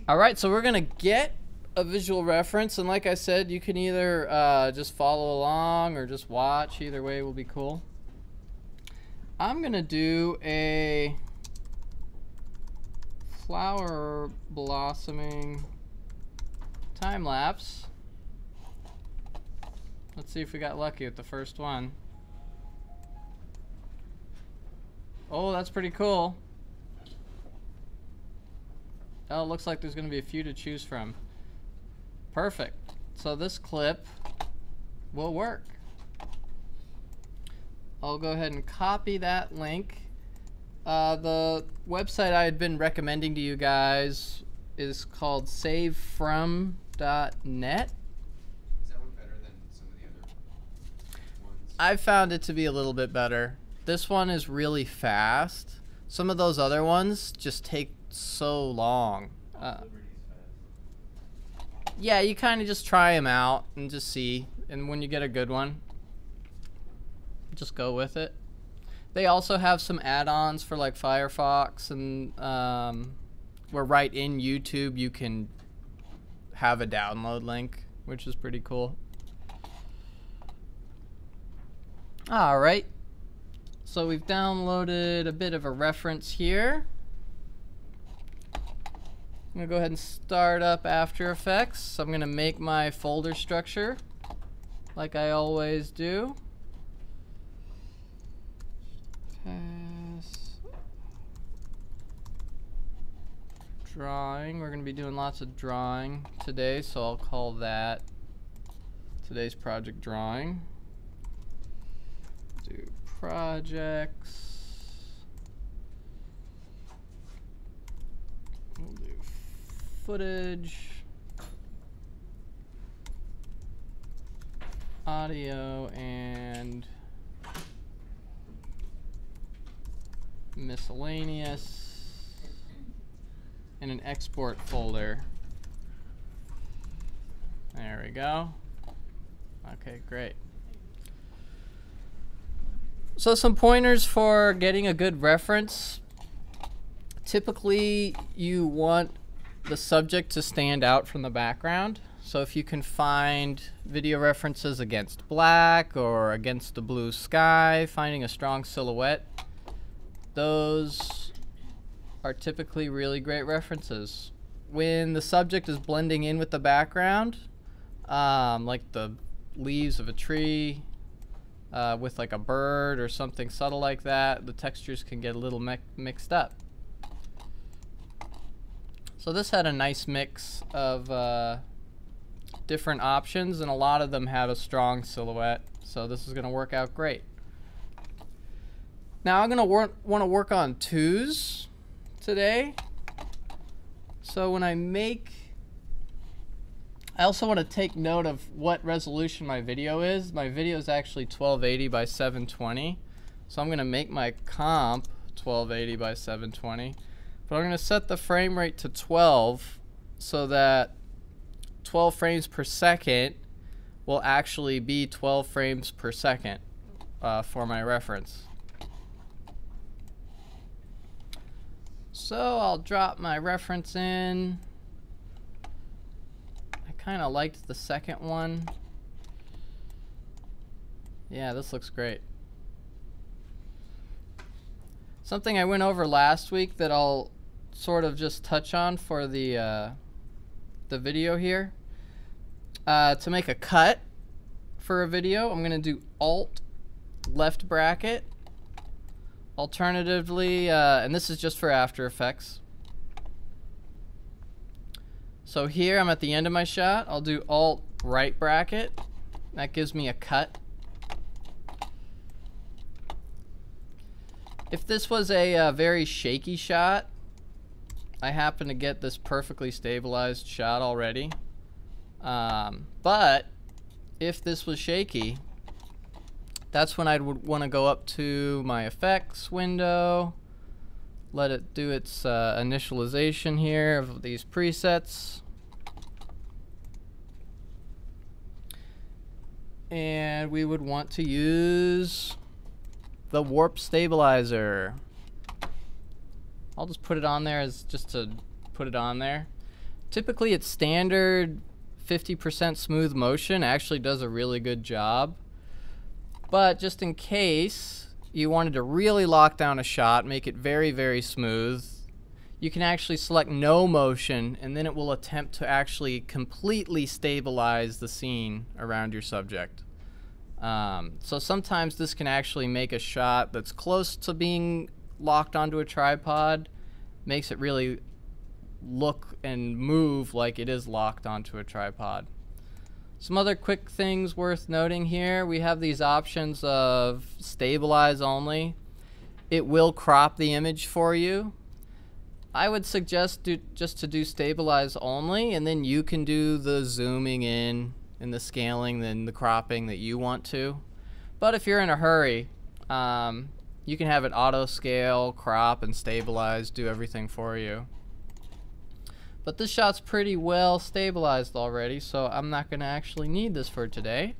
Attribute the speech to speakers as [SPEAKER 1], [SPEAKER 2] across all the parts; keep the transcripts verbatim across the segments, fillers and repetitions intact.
[SPEAKER 1] All right, so we're gonna get a visual reference, and like I said, you can either uh, just follow along or just watch. Either way will be cool. I'm gonna do a flower blossoming time lapse. Let's see if we got lucky with the first one. Oh, that's pretty cool. Oh, it looks like there's going to be a few to choose from. Perfect. So this clip will work. I'll go ahead and copy that link. Uh, the website I had been recommending to you guys is called save from dot net.
[SPEAKER 2] Is that one better than some of the other ones?
[SPEAKER 1] I found it to be a little bit better. This one is really fast. Some of those other ones just take so long. Uh, yeah, you kind of just try them out and just see. And when you get a good one, just go with it. They also have some add-ons for like Firefox, and um, where right in YouTube you can have a download link, which is pretty cool. All right. So we've downloaded a bit of a reference here. I'm gonna go ahead and start up After Effects. So I'm gonna make my folder structure like I always do. Pass. Drawing. We're gonna be doing lots of drawing today, so I'll call that today's project drawing. Do projects. We'll do footage, audio, and miscellaneous, and an export folder. There we go. Okay, great. So some pointers for getting a good reference. Typically, you want the subject to stand out from the background. So if you can find video references against black or against the blue sky, finding a strong silhouette, those are typically really great references. When the subject is blending in with the background, um, like the leaves of a tree, uh, with like a bird or something subtle like that, the textures can get a little mi mixed up. So this had a nice mix of uh, different options, and a lot of them had a strong silhouette, so this is going to work out great. Now I'm going to want to work on twos today. So when I make, I also want to take note of what resolution my video is. My video is actually twelve eighty by seven twenty, so I'm going to make my comp twelve eighty by seven twenty. But I'm going to set the frame rate to twelve so that twelve frames per second will actually be twelve frames per second uh, for my reference. So I'll drop my reference in. I kind of liked the second one. Yeah, this looks great. Something I went over last week that I'll sort of just touch on for the uh, the video here. Uh, to make a cut for a video, I'm going to do Alt left bracket. Alternatively, uh, and this is just for After Effects. So here I'm at the end of my shot. I'll do Alt right bracket. That gives me a cut. If this was a uh, very shaky shot, I happen to get this perfectly stabilized shot already. Um, but if this was shaky, that's when I'd want to go up to my effects window, let it do its uh, initialization here of these presets. And we would want to use the warp stabilizer. I'll just put it on there as just to put it on there. Typically it's standard fifty percent smooth motion, actually does a really good job. But just in case you wanted to really lock down a shot, make it very, very smooth, you can actually select no motion, and then it will attempt to actually completely stabilize the scene around your subject. Um, so sometimes this can actually make a shot that's close to being locked onto a tripod, makes it really look and move like it is locked onto a tripod. Some other quick things worth noting here. We have these options of stabilize only. It will crop the image for you. I would suggest do, just to do stabilize only, and then you can do the zooming in and the scaling and the cropping that you want to. But if you're in a hurry, um, you can have it auto scale, crop, and stabilize, do everything for you. But this shot's pretty well stabilized already, so I'm not going to actually need this for today.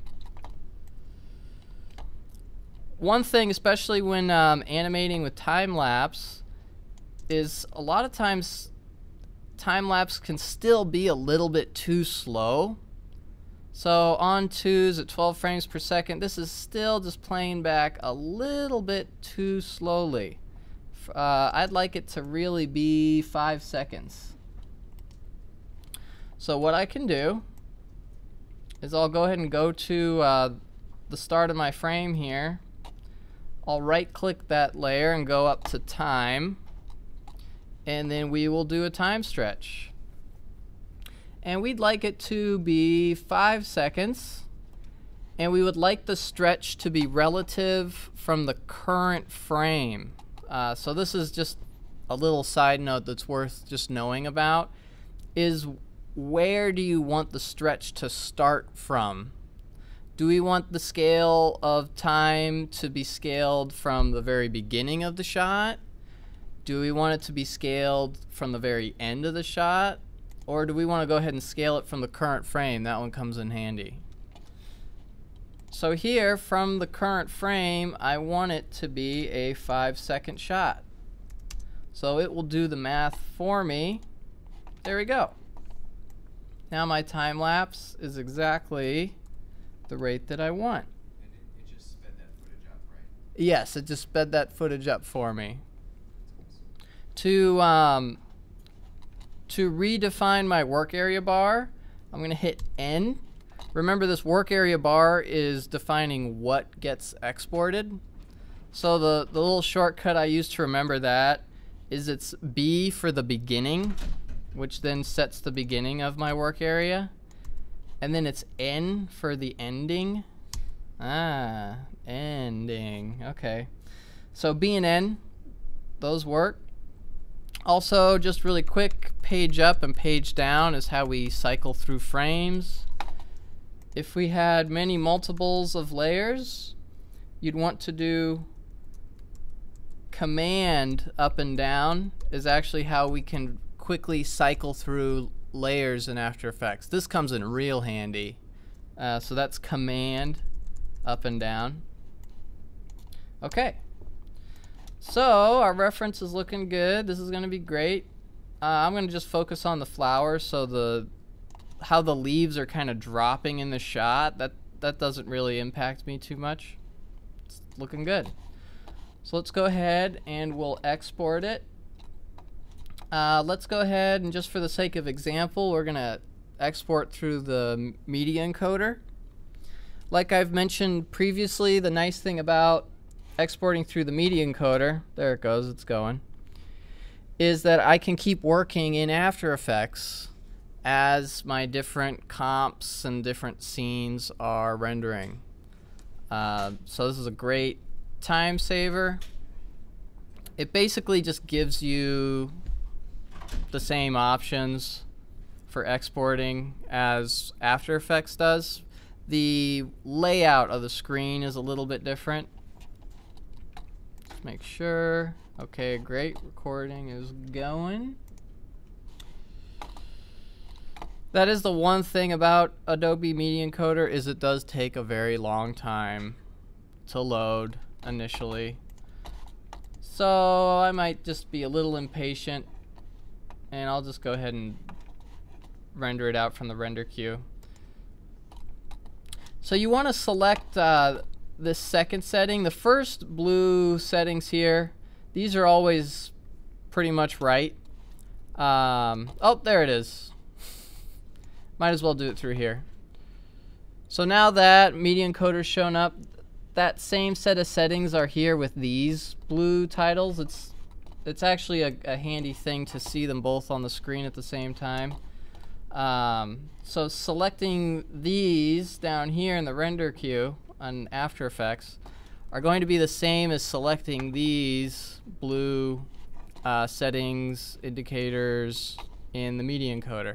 [SPEAKER 1] One thing, especially when um, animating with time-lapse, is a lot of times time-lapse can still be a little bit too slow. So on twos at twelve frames per second, this is still just playing back a little bit too slowly. Uh, I'd like it to really be five seconds. So what I can do is I'll go ahead and go to uh, the start of my frame here. I'll right click that layer and go up to time, and then we will do a time stretch. And we'd like it to be five seconds, and we would like the stretch to be relative from the current frame. Uh, so this is just a little side note that's worth just knowing about, is where do you want the stretch to start from? Do we want the scale of time to be scaled from the very beginning of the shot? Do we want it to be scaled from the very end of the shot? Or do we want to go ahead and scale it from the current frame? That one comes in handy. So here, from the current frame, I want it to be a five second shot. So it will do the math for me. There we go. Now my time lapse is exactly the rate that I want.
[SPEAKER 2] And it, it just sped that footage up, right?
[SPEAKER 1] Yes, it just sped that footage up for me. To um, to redefine my work area bar, I'm going to hit N. Remember, this work area bar is defining what gets exported. So the, the little shortcut I use to remember that is it's B for the beginning, which then sets the beginning of my work area. And then it's N for the ending. Ah, ending. Okay. So B and N, those work. Also, just really quick, page up and page down is how we cycle through frames. If we had many multiples of layers, you'd want to do command up and down is actually how we can quickly cycle through layers in After Effects. This comes in real handy. Uh, so that's command up and down. Okay. So our reference is looking good. This is going to be great. Uh, I'm going to just focus on the flowers, so the how the leaves are kind of dropping in the shot. That that doesn't really impact me too much. It's looking good. So let's go ahead and we'll export it. Uh, let's go ahead and just for the sake of example, we're going to export through the media encoder. Like I've mentioned previously, the nice thing about exporting through the media encoder, there it goes, it's going, is that I can keep working in After Effects as my different comps and different scenes are rendering. Uh, so this is a great time saver. It basically just gives you the same options for exporting as After Effects does. The layout of the screen is a little bit different. Just make sure. Okay, great. Recording is going. That is the one thing about Adobe Media Encoder, is it does take a very long time to load initially. So I might just be a little impatient, and I'll just go ahead and render it out from the render queue. So you want to select uh, this second setting. The first blue settings here, these are always pretty much right. Um, oh, there it is. Might as well do it through here. So now that media encoder's shown up, that same set of settings are here with these blue titles. It's it's actually a, a handy thing to see them both on the screen at the same time. Um, so selecting these down here in the render queue on After Effects are going to be the same as selecting these blue uh, settings, indicators in the media encoder.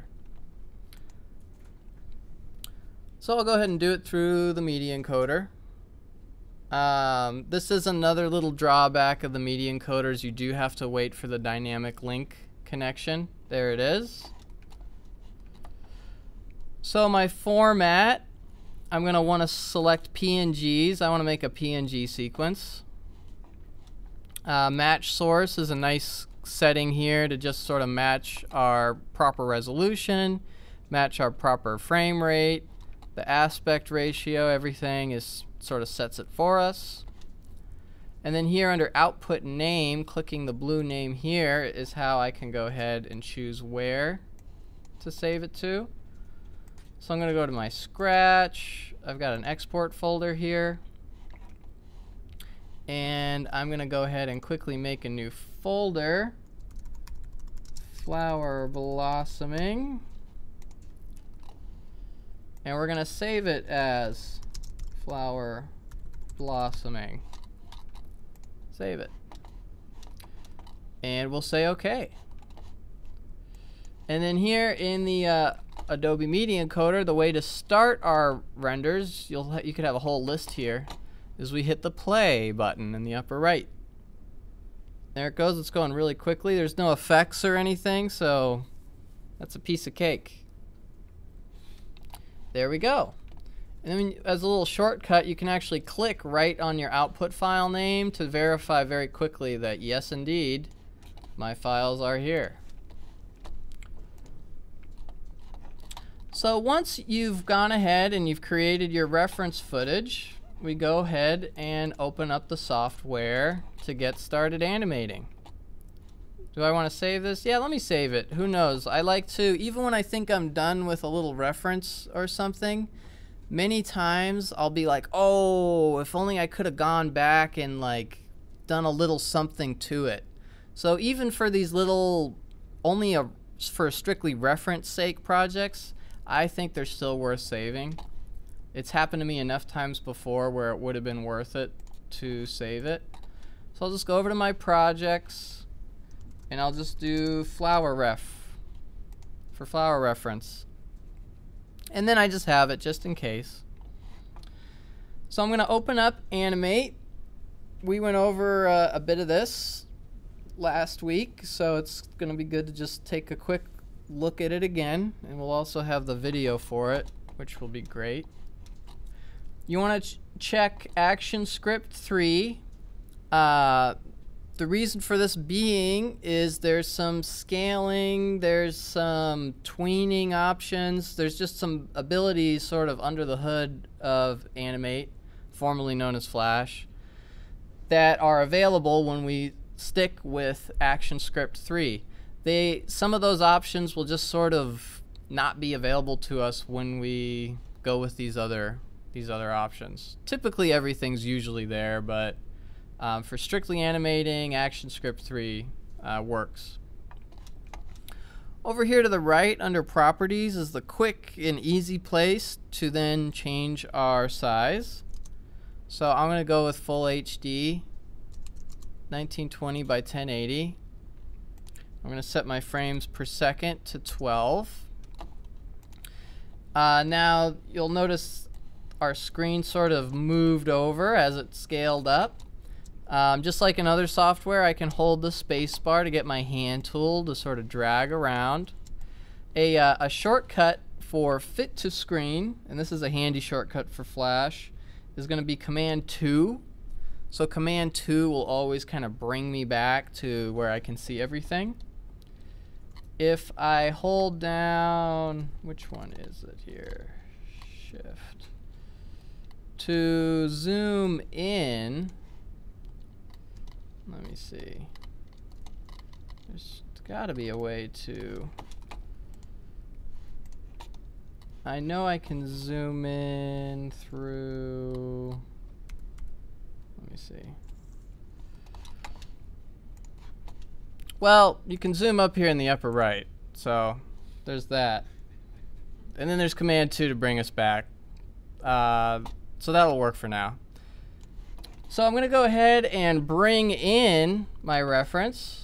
[SPEAKER 1] So I'll go ahead and do it through the media encoder. Um, this is another little drawback of the media encoders. You do have to wait for the dynamic link connection. There it is. So my format, I'm going to want to select P N Gs. I want to make a P N G sequence. Uh, match source is a nice setting here to just sort of match our proper resolution, match our proper frame rate. The aspect ratio, everything is sort of sets it for us. And then here under output name, clicking the blue name here is how I can go ahead and choose where to save it to. So I'm going to go to my Scratch. I've got an export folder here. And I'm going to go ahead and quickly make a new folder. Flower blossoming. And we're going to save it as flower blossoming. Save it. And we'll say OK. And then here in the uh, Adobe Media Encoder, the way to start our renders, you'll ha you could have a whole list here, is we hit the play button in the upper right. There it goes. It's going really quickly. There's no effects or anything, so that's a piece of cake. There we go. And then as a little shortcut, you can actually click right on your output file name to verify very quickly that yes, indeed, my files are here. So once you've gone ahead and you've created your reference footage, we go ahead and open up the software to get started animating. Do I want to save this? Yeah, let me save it. Who knows? I like to, even when I think I'm done with a little reference or something, many times I'll be like, oh, if only I could have gone back and like done a little something to it. So even for these little, only a, for strictly reference sake projects, I think they're still worth saving. It's happened to me enough times before where it would have been worth it to save it. So I'll just go over to my projects and I'll just do flower ref for flower reference. And then I just have it just in case. So I'm going to open up Animate. We went over uh, a bit of this last week, so it's going to be good to just take a quick look at it again. And we'll also have the video for it, which will be great. You want to ch check Action Script three. Uh, the reason for this being is there's some scaling, there's some tweening options, there's just some abilities sort of under the hood of Animate, formerly known as Flash, that are available when we stick with Action Script three. They, some of those options will just sort of not be available to us when we go with these other these other options. Typically everything's usually there, but um, for strictly animating, Action Script three uh, works. Over here to the right under Properties is the quick and easy place to then change our size. So I'm going to go with Full H D, nineteen twenty by ten eighty. I'm going to set my frames per second to twelve. Uh, now you'll notice our screen sort of moved over as it scaled up. Um, just like in other software, I can hold the space bar to get my hand tool to sort of drag around. A, uh, a shortcut for fit to screen, and this is a handy shortcut for Flash, is going to be Command two. So Command two will always kind of bring me back to where I can see everything. if I hold down, which one is it here? Shift. To zoom in, let me see. There's got to be a way to. I know I can zoom in through. Let me see. Well, you can zoom up here in the upper right, so there's that. And then there's Command two to bring us back. Uh, so that'll work for now. So I'm going to go ahead and bring in my reference.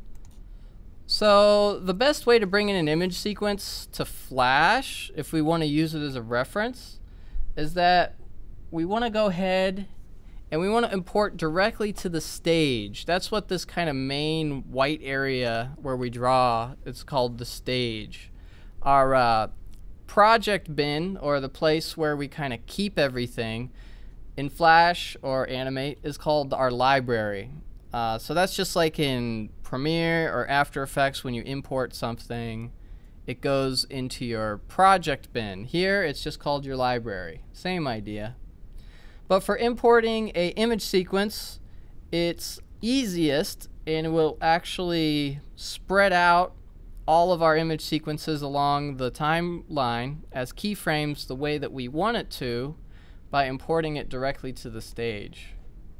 [SPEAKER 1] So the best way to bring in an image sequence to Flash, if we want to use it as a reference, is that we want to go ahead and we want to import directly to the stage. That's what this kind of main white area where we draw, it's called the stage. Our uh, project bin, or the place where we kind of keep everything in Flash or Animate, is called our library. Uh, so that's just like in Premiere or After Effects when you import something, it goes into your project bin. Here it's just called your library. Same idea. But for importing a image sequence, it's easiest, and it will actually spread out all of our image sequences along the timeline as keyframes the way that we want it to, by importing it directly to the stage.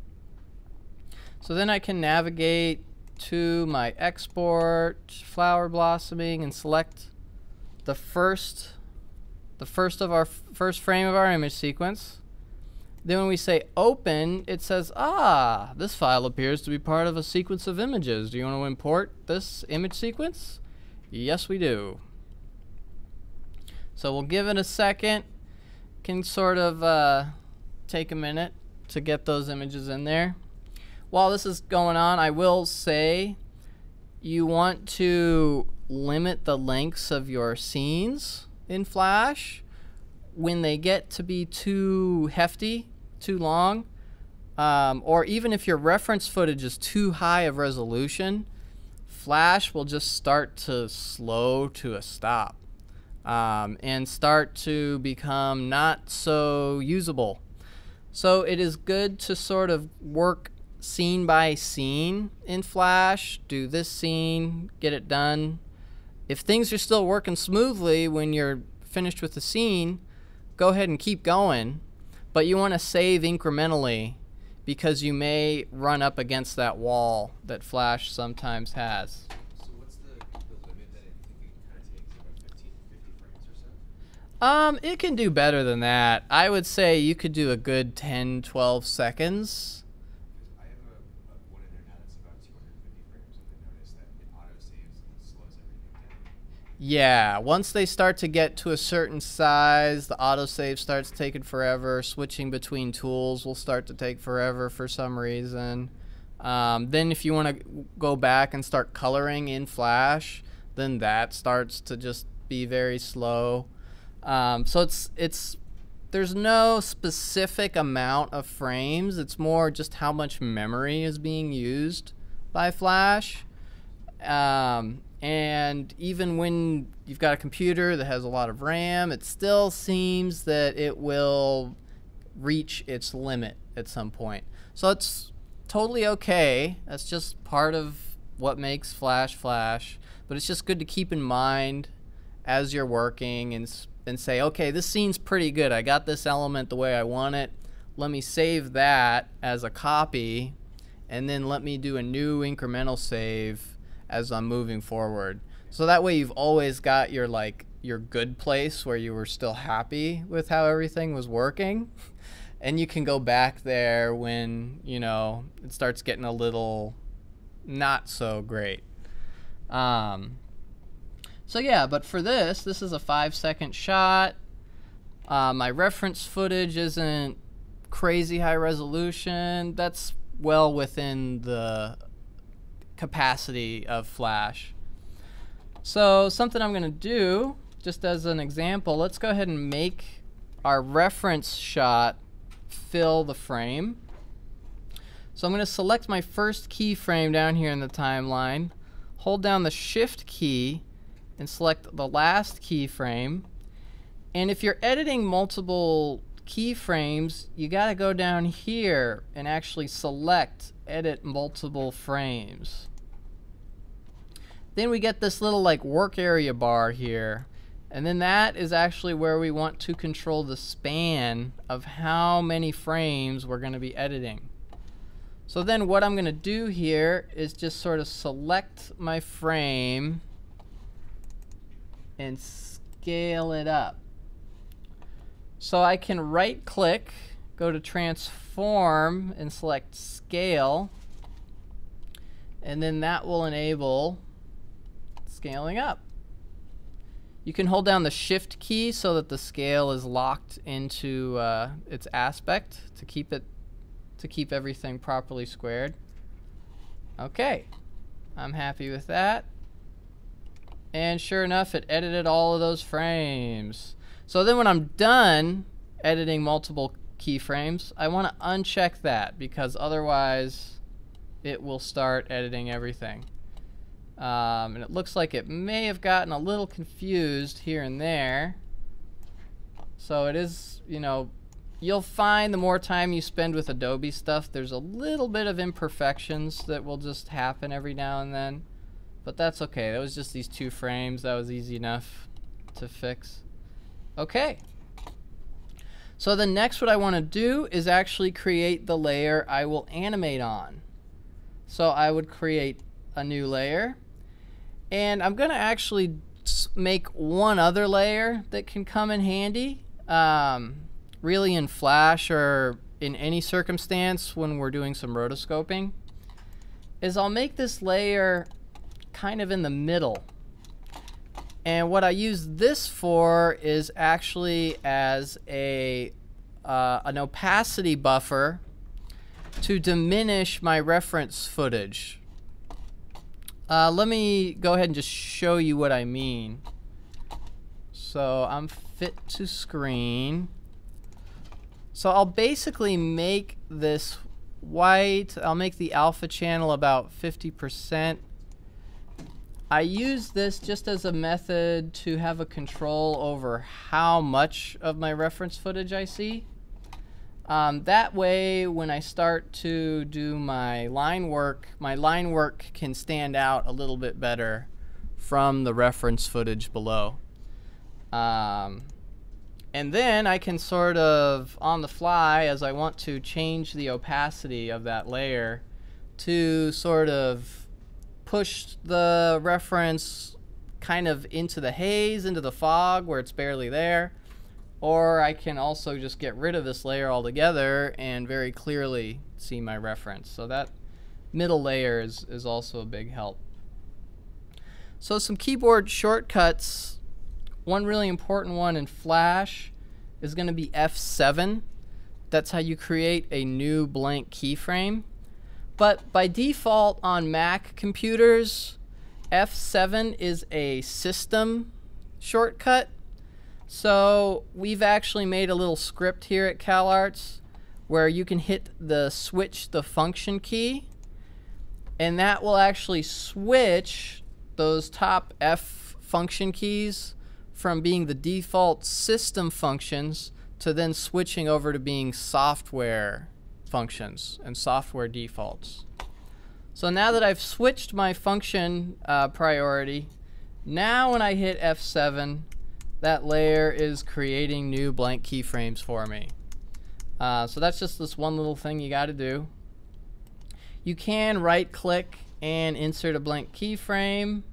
[SPEAKER 1] So then I can navigate to my export, flower blossoming, and select the first, the first of our first frame of our image sequence. Then when we say open, it says, ah, this file appears to be part of a sequence of images. Do you want to import this image sequence? Yes, we do. So we'll give it a second. Can sort of uh, take a minute to get those images in there. While this is going on, I will say you want to limit the lengths of your scenes in Flash. When they get to be too hefty, too long, um, or even if your reference footage is too high of resolution, Flash will just start to slow to a stop um, and start to become not so usable. So it is good to sort of work scene by scene in Flash, do this scene, get it done. If things are still working smoothly when you're finished with the scene, go ahead and keep going, but you want to save incrementally because you may run up against that wall that Flash sometimes has.
[SPEAKER 2] So what's the, the limit that it, it kind of takes, about fifteen to fifty frames or so?
[SPEAKER 1] Um, it can do better than that. I would say you could do a good ten, twelve seconds.
[SPEAKER 2] I have a, a one in there now that's about two hundred fifty frames, and I noticed that it auto saves and slows everything down.
[SPEAKER 1] Yeah, once they start to get to a certain size, the autosave starts taking forever. Switching between tools will start to take forever for some reason. Um, then if you want to go back and start coloring in Flash, then that starts to just be very slow. Um, so it's it's there's no specific amount of frames. It's more just how much memory is being used by Flash. Um, and even when you've got a computer that has a lot of RAM, it still seems that it will reach its limit at some point. So it's totally okay. That's just part of what makes Flash Flash. But it's just good to keep in mind as you're working and, and say, okay, this scene's pretty good. I got this element the way I want it. Let me save that as a copy, and then let me do a new incremental save as I'm moving forward. So that way you've always got your like your good place where you were still happy with how everything was working, and you can go back there when, you know, it starts getting a little not so great. Um, so yeah, but for this, this is a five second shot. Uh, my reference footage isn't crazy high resolution. That's well within the capacity of Flash. So something I'm going to do, just as an example, let's go ahead and make our reference shot fill the frame. So I'm going to select my first keyframe down here in the timeline, hold down the Shift key, and select the last keyframe. And if you're editing multiple keyframes, you got to go down here and actually select edit multiple frames. Then we get this little like work area bar here. And then that is actually where we want to control the span of how many frames we're going to be editing. So then what I'm going to do here is just sort of select my frame and scale it up. So I can right click, go to transform and select scale, and then that will enable scaling up. You can hold down the shift key so that the scale is locked into uh, its aspect to keep it to keep everything properly squared. Okay, I'm happy with that. And sure enough, it edited all of those frames. So then when I'm done editing multiple keyframes, I want to uncheck that because otherwise it will start editing everything. Um, and it looks like it may have gotten a little confused here and there. So it is, you know, you'll find the more time you spend with Adobe stuff, there's a little bit of imperfections that will just happen every now and then. But that's okay. That was just these two frames. That was easy enough to fix. Okay. So the next what I want to do is actually create the layer I will animate on. So I would create a new layer. And I'm going to actually make one other layer that can come in handy, um, really in Flash or in any circumstance when we're doing some rotoscoping, is I'll make this layer kind of in the middle. And what I use this for is actually as a uh, an opacity buffer to diminish my reference footage. Uh, let me go ahead and just show you what I mean. So I'm fit to screen. So I'll basically make this white. I'll make the alpha channel about fifty percent. I use this just as a method to have a control over how much of my reference footage I see. Um, that way, when I start to do my line work, my line work can stand out a little bit better from the reference footage below. Um, and then I can sort of, on the fly, as I want to change the opacity of that layer to sort of push the reference kind of into the haze, into the fog where it's barely there. Or I can also just get rid of this layer altogether and very clearly see my reference. So that middle layer is, is also a big help. So some keyboard shortcuts. One really important one in Flash is going to be F seven. That's how you create a new blank keyframe. But by default on Mac computers, F seven is a system shortcut. So we've actually made a little script here at CalArts where you can hit the switch the function key, and that will actually switch those top F function keys from being the default system functions to then switching over to being software functions and software defaults. So now that I've switched my function uh, priority, now when I hit F seven, that layer is creating new blank keyframes for me. Uh, so that's just this one little thing you got to do. You can right click and insert a blank keyframe.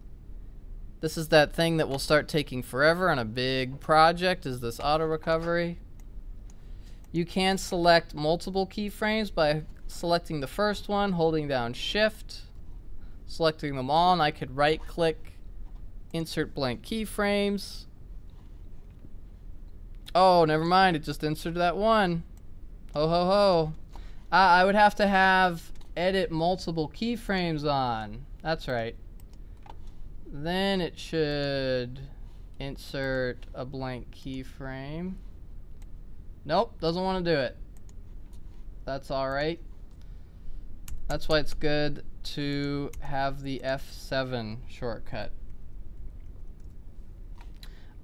[SPEAKER 1] This is that thing that will start taking forever on a big project, is this auto recovery. You can select multiple keyframes by selecting the first one, holding down shift, selecting them all, and I could right click, insert blank keyframes. Oh, never mind, it just inserted that one. Ho ho ho. Uh, I would have to have edit multiple keyframes on. That's right. Then it should insert a blank keyframe. Nope, doesn't want to do it. That's alright. That's why it's good to have the F seven shortcut.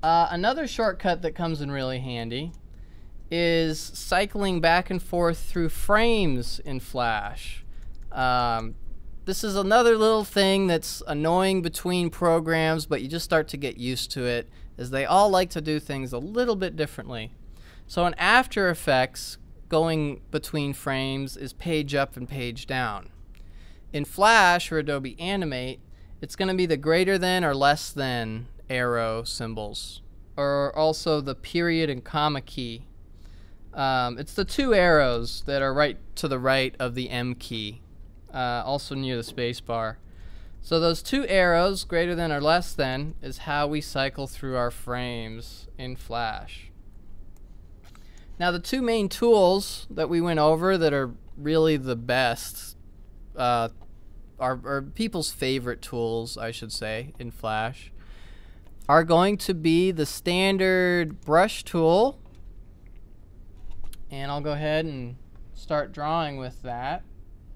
[SPEAKER 1] Uh, another shortcut that comes in really handy is cycling back and forth through frames in Flash. Um, this is another little thing that's annoying between programs, but you just start to get used to it, as they all like to do things a little bit differently. So in After Effects, going between frames is page up and page down. In Flash or Adobe Animate, it's going to be the greater than or less than arrow symbols, or also the period and comma key. Um, it's the two arrows that are right to the right of the M key, uh, also near the space bar. So those two arrows, greater than or less than, is how we cycle through our frames in Flash. Now the two main tools that we went over that are really the best, uh, are, are people's favorite tools, I should say, in Flash, are going to be the standard brush tool. And I'll go ahead and start drawing with that.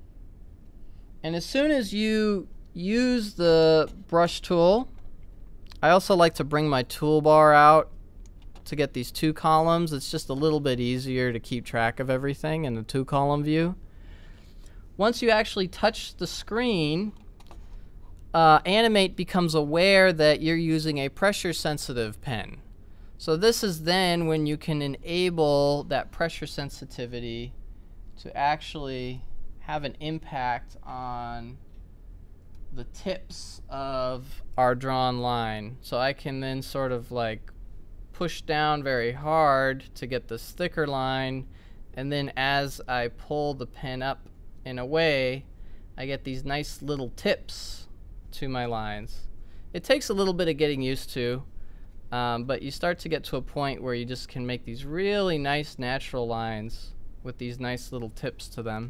[SPEAKER 1] And as soon as you use the brush tool, I also like to bring my toolbar out to get these two columns. It's just a little bit easier to keep track of everything in the two column view. Once you actually touch the screen, uh, Animate becomes aware that you're using a pressure sensitive pen. So this is then when you can enable that pressure sensitivity to actually have an impact on the tips of our drawn line. So I can then sort of like push down very hard to get this thicker line, and then as I pull the pen up in a way, I get these nice little tips to my lines. It takes a little bit of getting used to. Um, but you start to get to a point where you just can make these really nice natural lines with these nice little tips to them.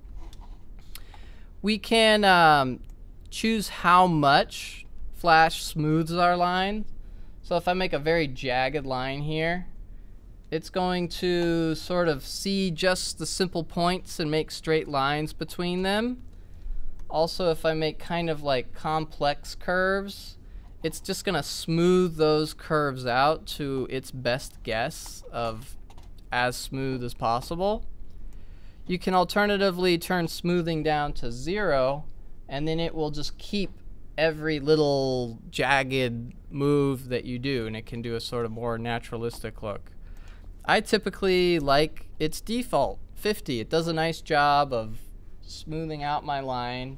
[SPEAKER 1] We can um, choose how much Flash smooths our line. So if I make a very jagged line here, it's going to sort of see just the simple points and make straight lines between them. Also, if I make kind of like complex curves, it's just going to smooth those curves out to its best guess of as smooth as possible. You can alternatively turn smoothing down to zero, and then it will just keep every little jagged move that you do, and it can do a sort of more naturalistic look. I typically like its default fifty. It does a nice job of smoothing out my line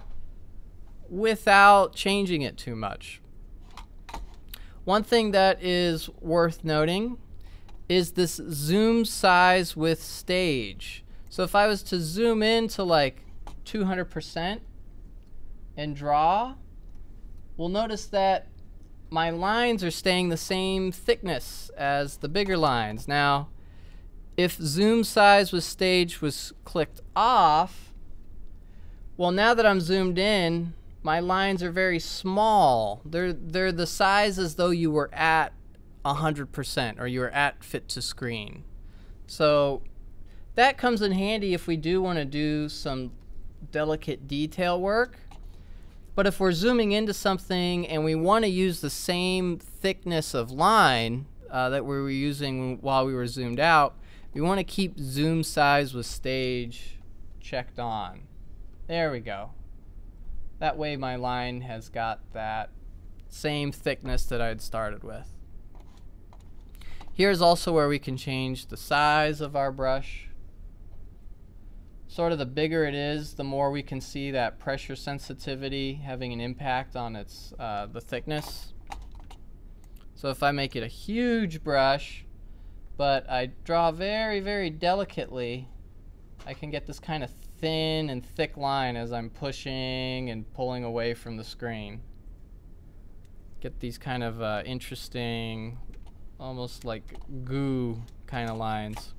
[SPEAKER 1] without changing it too much. One thing that is worth noting is this zoom size with stage. So if I was to zoom in to like two hundred percent and draw, we'll notice that my lines are staying the same thickness as the bigger lines. Now, if zoom size with stage was clicked off, well, now that I'm zoomed in, my lines are very small. They're, they're the size as though you were at one hundred percent or you were at fit to screen. So that comes in handy if we do want to do some delicate detail work. But if we're zooming into something and we want to use the same thickness of line uh, that we were using while we were zoomed out, we want to keep zoom size with stage checked on. There we go. That way my line has got that same thickness that I had started with. Here's also where we can change the size of our brush. Sort of the bigger it is, the more we can see that pressure sensitivity having an impact on its uh, the thickness. So if I make it a huge brush, but I draw very, very delicately, I can get this kind of thin and thick line as I'm pushing and pulling away from the screen. Get these kind of uh, interesting, almost like goo kind of lines.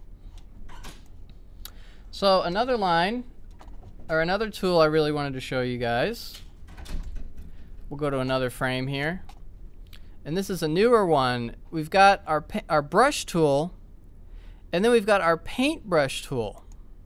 [SPEAKER 1] So another line, or another tool I really wanted to show you guys. We'll go to another frame here. And this is a newer one. We've got our, our brush tool, and then we've got our paintbrush tool.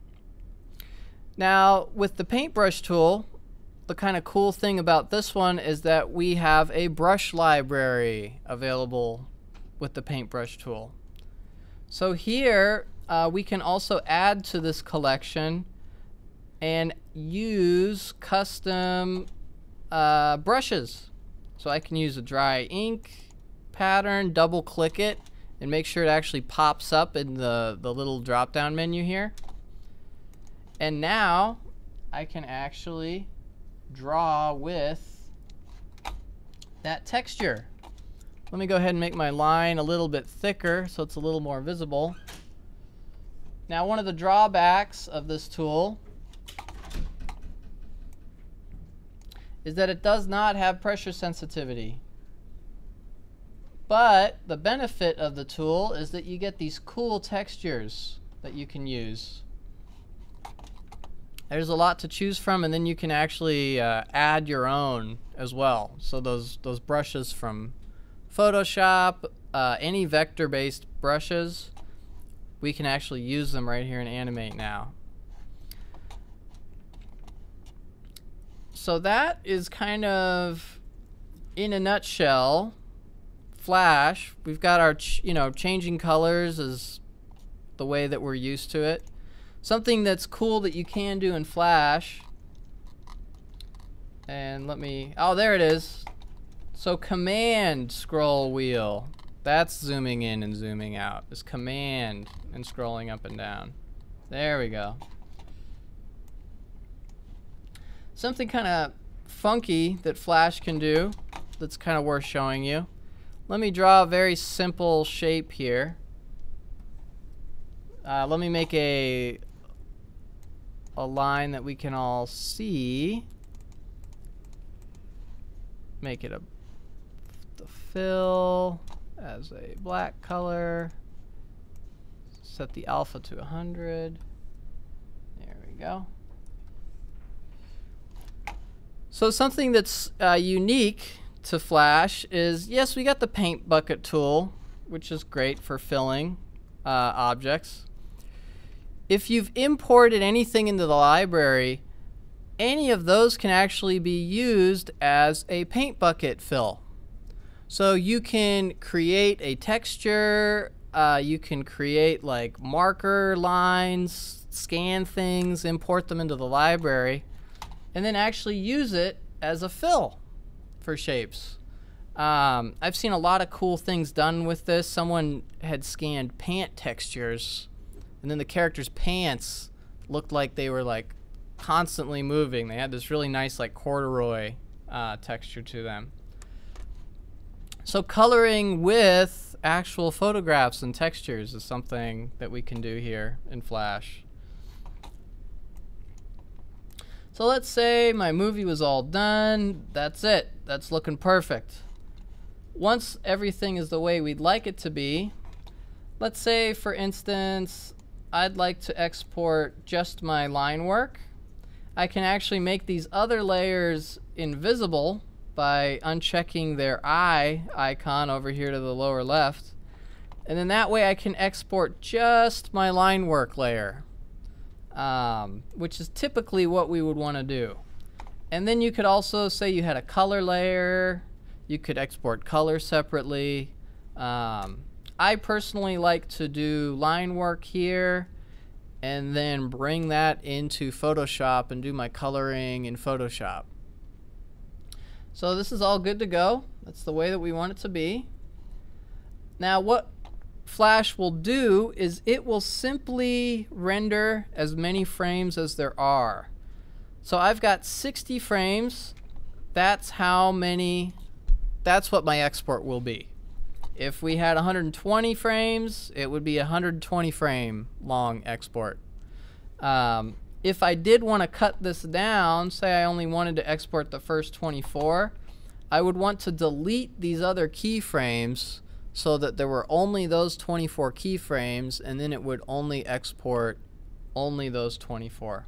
[SPEAKER 1] Now, with the paintbrush tool, the kind of cool thing about this one is that we have a brush library available with the paintbrush tool. So here uh, we can also add to this collection and use custom uh, brushes. So I can use a dry ink pattern, double click it, and make sure it actually pops up in the, the little drop down menu here. And now I can actually draw with that texture. Let me go ahead and make my line a little bit thicker so it's a little more visible. Now, one of the drawbacks of this tool is that it does not have pressure sensitivity. But the benefit of the tool is that you get these cool textures that you can use. There's a lot to choose from, and then you can actually uh, add your own as well. So those, those brushes from Photoshop, uh, any vector-based brushes, we can actually use them right here in Animate now. So that is kind of, in a nutshell, Flash. We've got our, ch you know, changing colors is the way that we're used to it. Something that's cool that you can do in Flash, and let me, oh, there it is. So command scroll wheel, that's zooming in and zooming out. It's command and scrolling up and down. There we go. Something kind of funky that Flash can do that's kind of worth showing you. Let me draw a very simple shape here. Uh, let me make a a line that we can all see. Make it a the fill as a black color. Set the alpha to one hundred. There we go. So something that's uh, unique to Flash is, yes, we got the paint bucket tool, which is great for filling uh, objects. If you've imported anything into the library, any of those can actually be used as a paint bucket fill. So you can create a texture, uh, you can create like marker lines, scan things, import them into the library, and then actually use it as a fill for shapes. Um, I've seen a lot of cool things done with this. Someone had scanned pant textures, and then the character's pants looked like they were like constantly moving. They had this really nice like corduroy uh, texture to them. So coloring with actual photographs and textures is something that we can do here in Flash. So let's say my movie was all done. That's it. That's looking perfect. Once everything is the way we'd like it to be, let's say, for instance, I'd like to export just my line work. I can actually make these other layers invisible by unchecking their eye icon over here to the lower left. And then that way I can export just my line work layer, um, which is typically what we would want to do. And then you could also say you had a color layer. You could export color separately. Um, I personally like to do line work here and then bring that into Photoshop and do my coloring in Photoshop. So this is all good to go. That's the way that we want it to be. Now what Flash will do is it will simply render as many frames as there are. So I've got sixty frames. That's how many, that's what my export will be. If we had one hundred twenty frames, it would be a one hundred twenty frame long export. Um, if I did want to cut this down, say I only wanted to export the first twenty-four, I would want to delete these other keyframes so that there were only those twenty-four keyframes, and then it would only export only those twenty-four.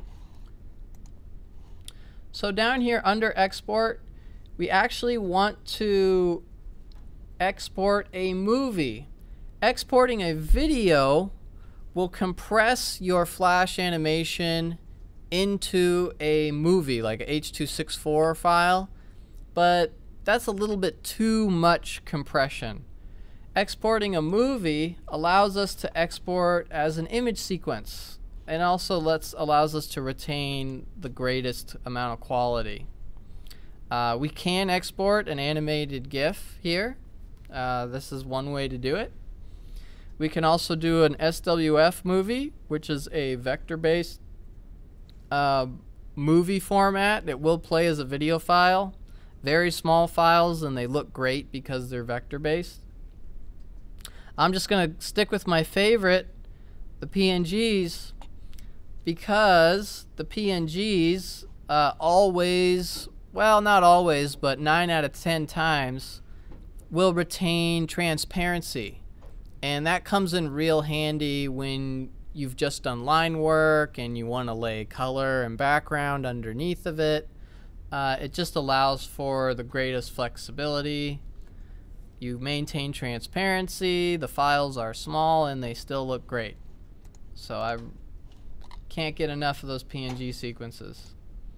[SPEAKER 1] So down here under export, we actually want to export a movie. Exporting a video will compress your Flash animation into a movie, like a H two sixty-four file, but that's a little bit too much compression. exporting a movie allows us to export as an image sequence, and also lets allows us to retain the greatest amount of quality. Uh, we can export an animated GIF here. Uh, this is one way to do it. We can also do an S W F movie, which is a vector-based uh, movie format. It will play as a video file. Very small files, and they look great because they're vector-based. I'm just going to stick with my favorite, the P N Gs, because the P N Gs uh, always, well, not always, but nine out of ten times will retain transparency. And that comes in real handy when you've just done line work and you want to lay color and background underneath of it. Uh, it just allows for the greatest flexibility. You maintain transparency, the files are small, and they still look great. So I can't get enough of those P N G sequences.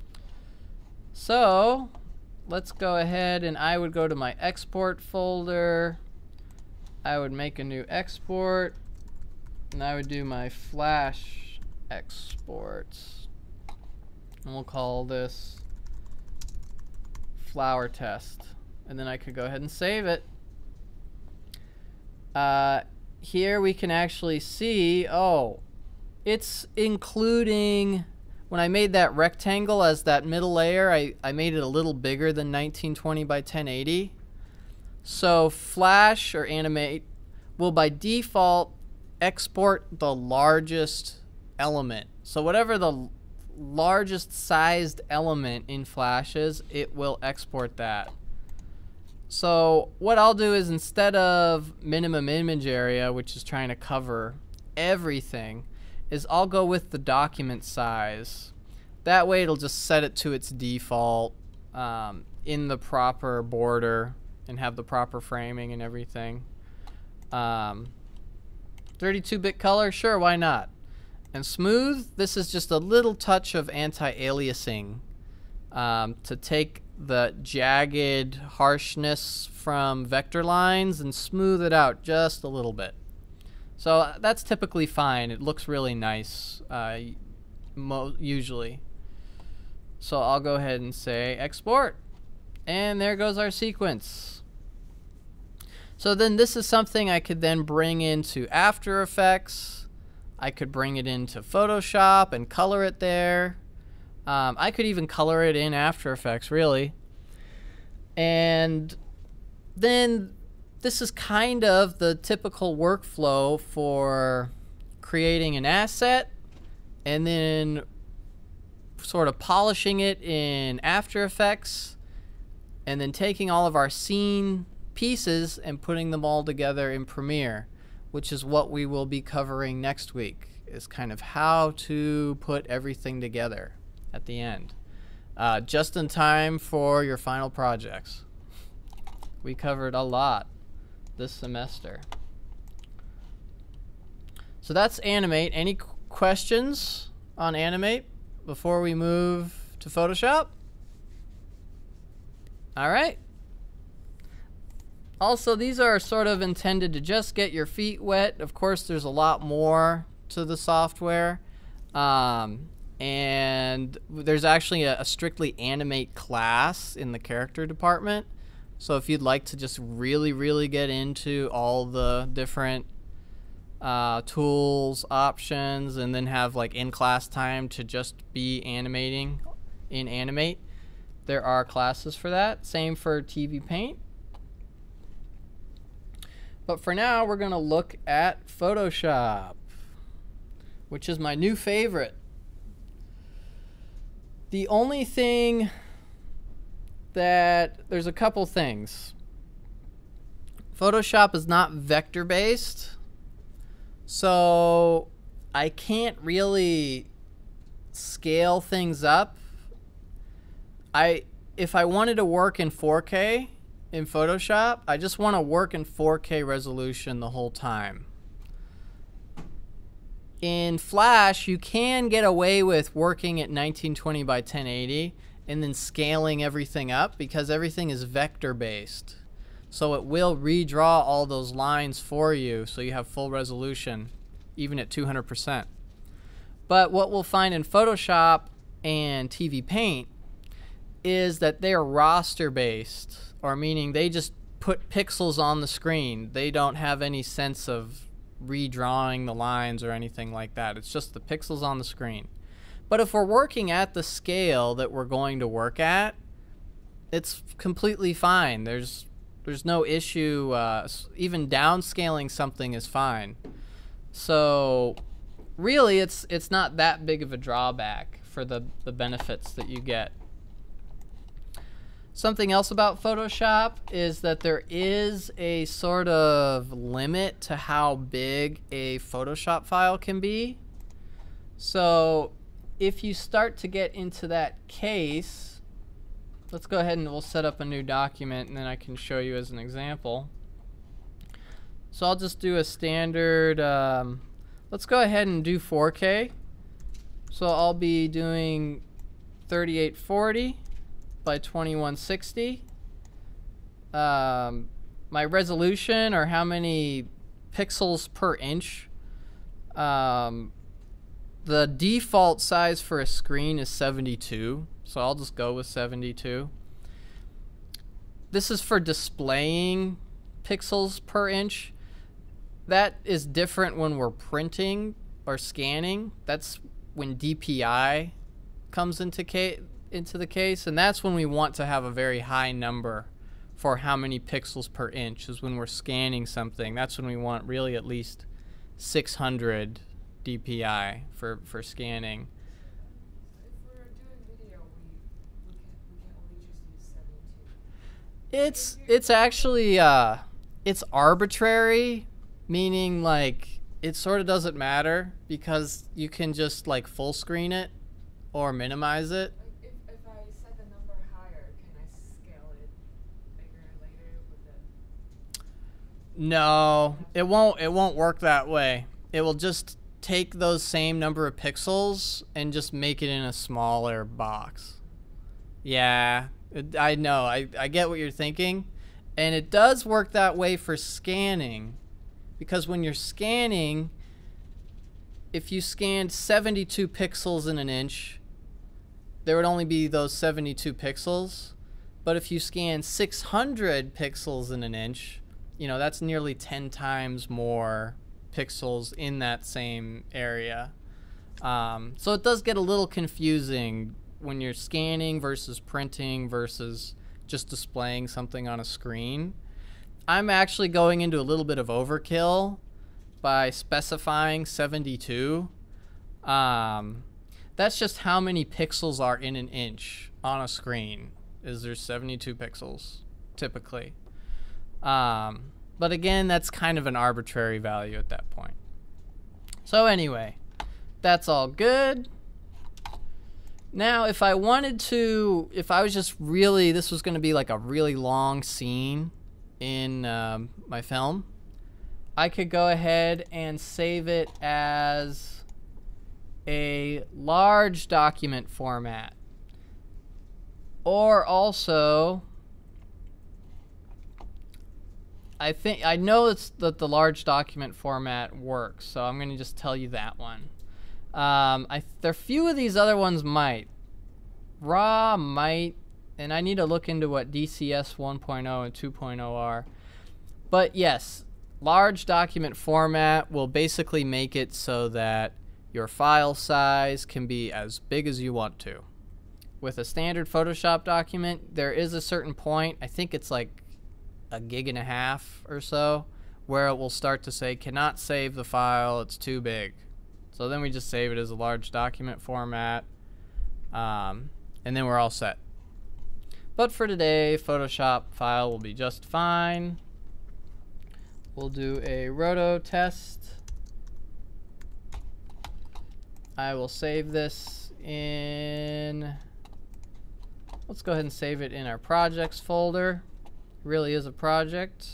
[SPEAKER 1] So let's go ahead, and I would go to my export folder. I would make a new export, and I would do my Flash exports. And we'll call this flower test. And then I could go ahead and save it. Uh, here we can actually see, oh, it's including, when I made that rectangle as that middle layer, I, I made it a little bigger than nineteen twenty by ten eighty. So Flash or Animate will by default export the largest element. So whatever the largest sized element in Flash is, it will export that. So what I'll do is, instead of minimum image area, which is trying to cover everything, is I'll go with the document size. That way it'll just set it to its default um, in the proper border and have the proper framing and everything. Um, thirty-two bit color, sure, why not? And smooth, this is just a little touch of anti-aliasing um, to take the jagged harshness from vector lines and smooth it out just a little bit. So uh, that's typically fine. It looks really nice uh, mo usually. So I'll go ahead and say export, and there goes our sequence. So then this is something I could then bring into After Effects. I could bring it into Photoshop and color it there. Um, I could even color it in After Effects, really. And then this is kind of the typical workflow for creating an asset and then sort of polishing it in After Effects, and then taking all of our scene pieces and putting them all together in Premiere, which is what we will be covering next week, is kind of how to put everything together at the end, uh, just in time for your final projects. We covered a lot this semester. So that's Animate. Any qu questions on Animate before we move to Photoshop? All right. Also, these are sort of intended to just get your feet wet. Of course, there's a lot more to the software. Um, and there's actually a, a strictly Animate class in the character department. So if you'd like to just really, really get into all the different uh, tools, options, and then have like in-class time to just be animating in Animate, there are classes for that. Same for T V Paint. But for now, we're going to look at Photoshop, which is my new favorite. The only thing that, there's a couple things. Photoshop is not vector based, so I can't really scale things up. I if I wanted to work in four K in Photoshop, I just want to work in four K resolution the whole time. In Flash, you can get away with working at nineteen twenty by ten eighty and then scaling everything up because everything is vector based. So it will redraw all those lines for you so you have full resolution, even at two hundred percent. But what we'll find in Photoshop and T V Paint is that they are roster based, or meaning they just put pixels on the screen. They don't have any sense of redrawing the lines or anything like that. It's just the pixels on the screen. But if we're working at the scale that we're going to work at, it's completely fine. There's there's no issue. Uh, even downscaling something is fine. So really, it's it's not that big of a drawback for the the benefits that you get. Something else about Photoshop is that there is a sort of limit to how big a Photoshop file can be. So if you start to get into that case, let's go ahead and we'll set up a new document, and then I can show you as an example. So I'll just do a standard, um, let's go ahead and do four K. So I'll be doing thirty-eight forty by twenty-one sixty. Um, my resolution, or how many pixels per inch, um, the default size for a screen is seventy-two, so I'll just go with seventy-two. This is for displaying pixels per inch. That is different when we're printing or scanning. That's when D P I comes into case. into the case, and that's when we want to have a very high number for how many pixels per inch. Is when we're scanning something. That's when we want really at least six hundred D P I for for scanning.
[SPEAKER 3] If we're doing video, we we can we can only just use seventy-two.
[SPEAKER 1] It's it's actually uh it's arbitrary, meaning like it sort of doesn't matter, because you can just like full screen it or minimize it. No, it won't it won't work that way. It will just take those same number of pixels and just make it in a smaller box. Yeah, it, I know. I, I get what you're thinking. And it does work that way for scanning, because when you're scanning, if you scanned seventy-two pixels in an inch, there would only be those seventy-two pixels. But if you scan six hundred pixels in an inch, you know, that's nearly ten times more pixels in that same area. Um, so it does get a little confusing when you're scanning versus printing versus just displaying something on a screen. I'm actually going into a little bit of overkill by specifying seventy-two. Um, that's just how many pixels are in an inch on a screen. Is there seventy-two pixels typically? Um, but again, that's kind of an arbitrary value at that point. So anyway, that's all good. Now, if I wanted to, if I was just really, this was going to be like a really long scene in um, my film, I could go ahead and save it as a large document format. Or also, I think I know it's that the large document format works, so I'm going to just tell you that one. Um, I there few of these other ones might. RAW might, and I need to look into what D C S one point oh and two point oh are. But yes, large document format will basically make it so that your file size can be as big as you want to. With a standard Photoshop document, there is a certain point, I think it's like a gig and a half or so, where it will start to say, cannot save the file, it's too big. So then we just save it as a large document format, um, and then we're all set. But for today, Photoshop file will be just fine. We'll do a roto test. I will save this in, let's go ahead and save it in our projects folder. It really is a project.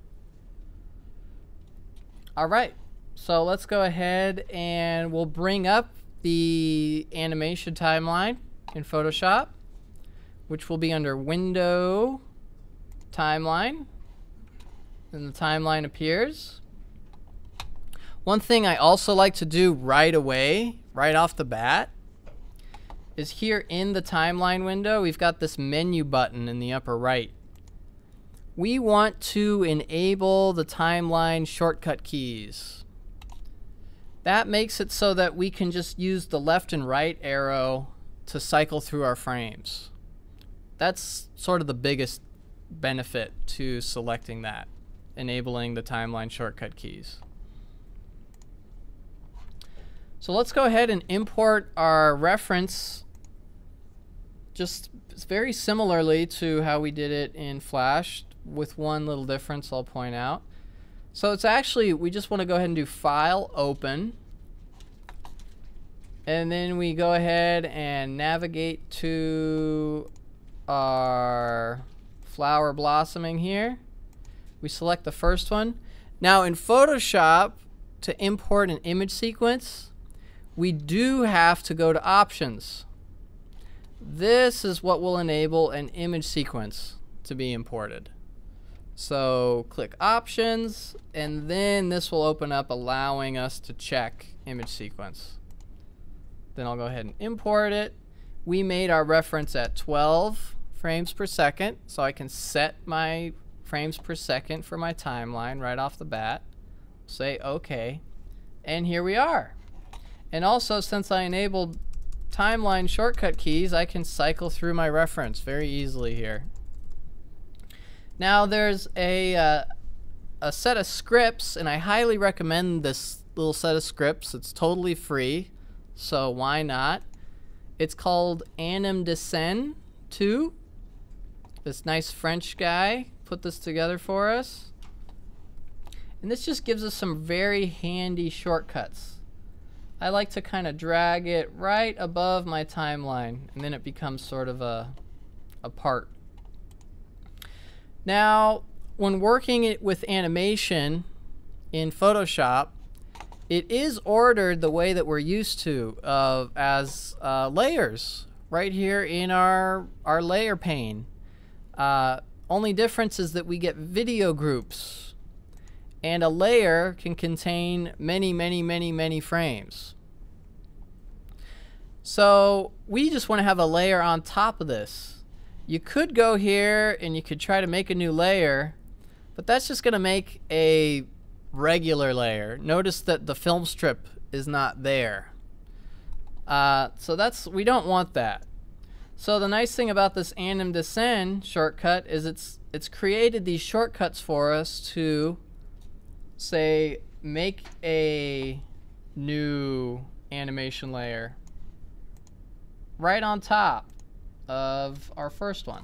[SPEAKER 1] All right, so let's go ahead and we'll bring up the animation timeline in Photoshop, which will be under Window, Timeline. and the timeline appears. One thing I also like to do right away, right off the bat, is here in the timeline window, we've got this menu button in the upper right. We want to enable the timeline shortcut keys. That makes it so that we can just use the left and right arrow to cycle through our frames. That's sort of the biggest benefit to selecting that, enabling the timeline shortcut keys. So let's go ahead and import our reference just very similarly to how we did it in Flash, with one little difference I'll point out. So it's actually, we just want to go ahead and do File, Open, and then we go ahead and navigate to our flower blossoming here. We select the first one. Now in Photoshop, to import an image sequence, we do have to go to Options. This is what will enable an image sequence to be imported. So click Options, and then this will open up allowing us to check image sequence. Then I'll go ahead and import it. We made our reference at twelve frames per second, so I can set my frames per second for my timeline right off the bat. Say OK, and here we are. And also, since I enabled timeline shortcut keys, I can cycle through my reference very easily here. Now there's a, uh, a set of scripts, and I highly recommend this little set of scripts. It's totally free, so why not? It's called animating two. This nice French guy put this together for us. And this just gives us some very handy shortcuts. I like to kind of drag it right above my timeline, and then it becomes sort of a, a part. Now, when working it with animation in Photoshop, it is ordered the way that we're used to uh, as uh, layers right here in our, our layer pane. Uh, only difference is that we get video groups, and a layer can contain many, many, many, many frames. So we just want to have a layer on top of this. You could go here and you could try to make a new layer, but that's just going to make a regular layer. Notice that the film strip is not there. Uh, so that's, we don't want that. So the nice thing about this animating shortcut is it's it's created these shortcuts for us to say make a new animation layer right on top of our first one.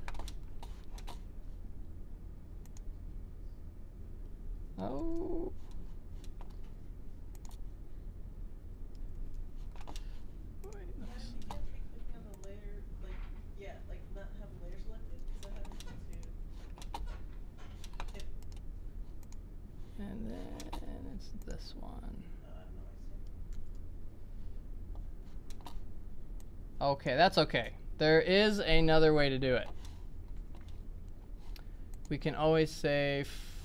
[SPEAKER 1] Oh. And then it's this one. Okay, that's okay. There is another way to do it. We can always say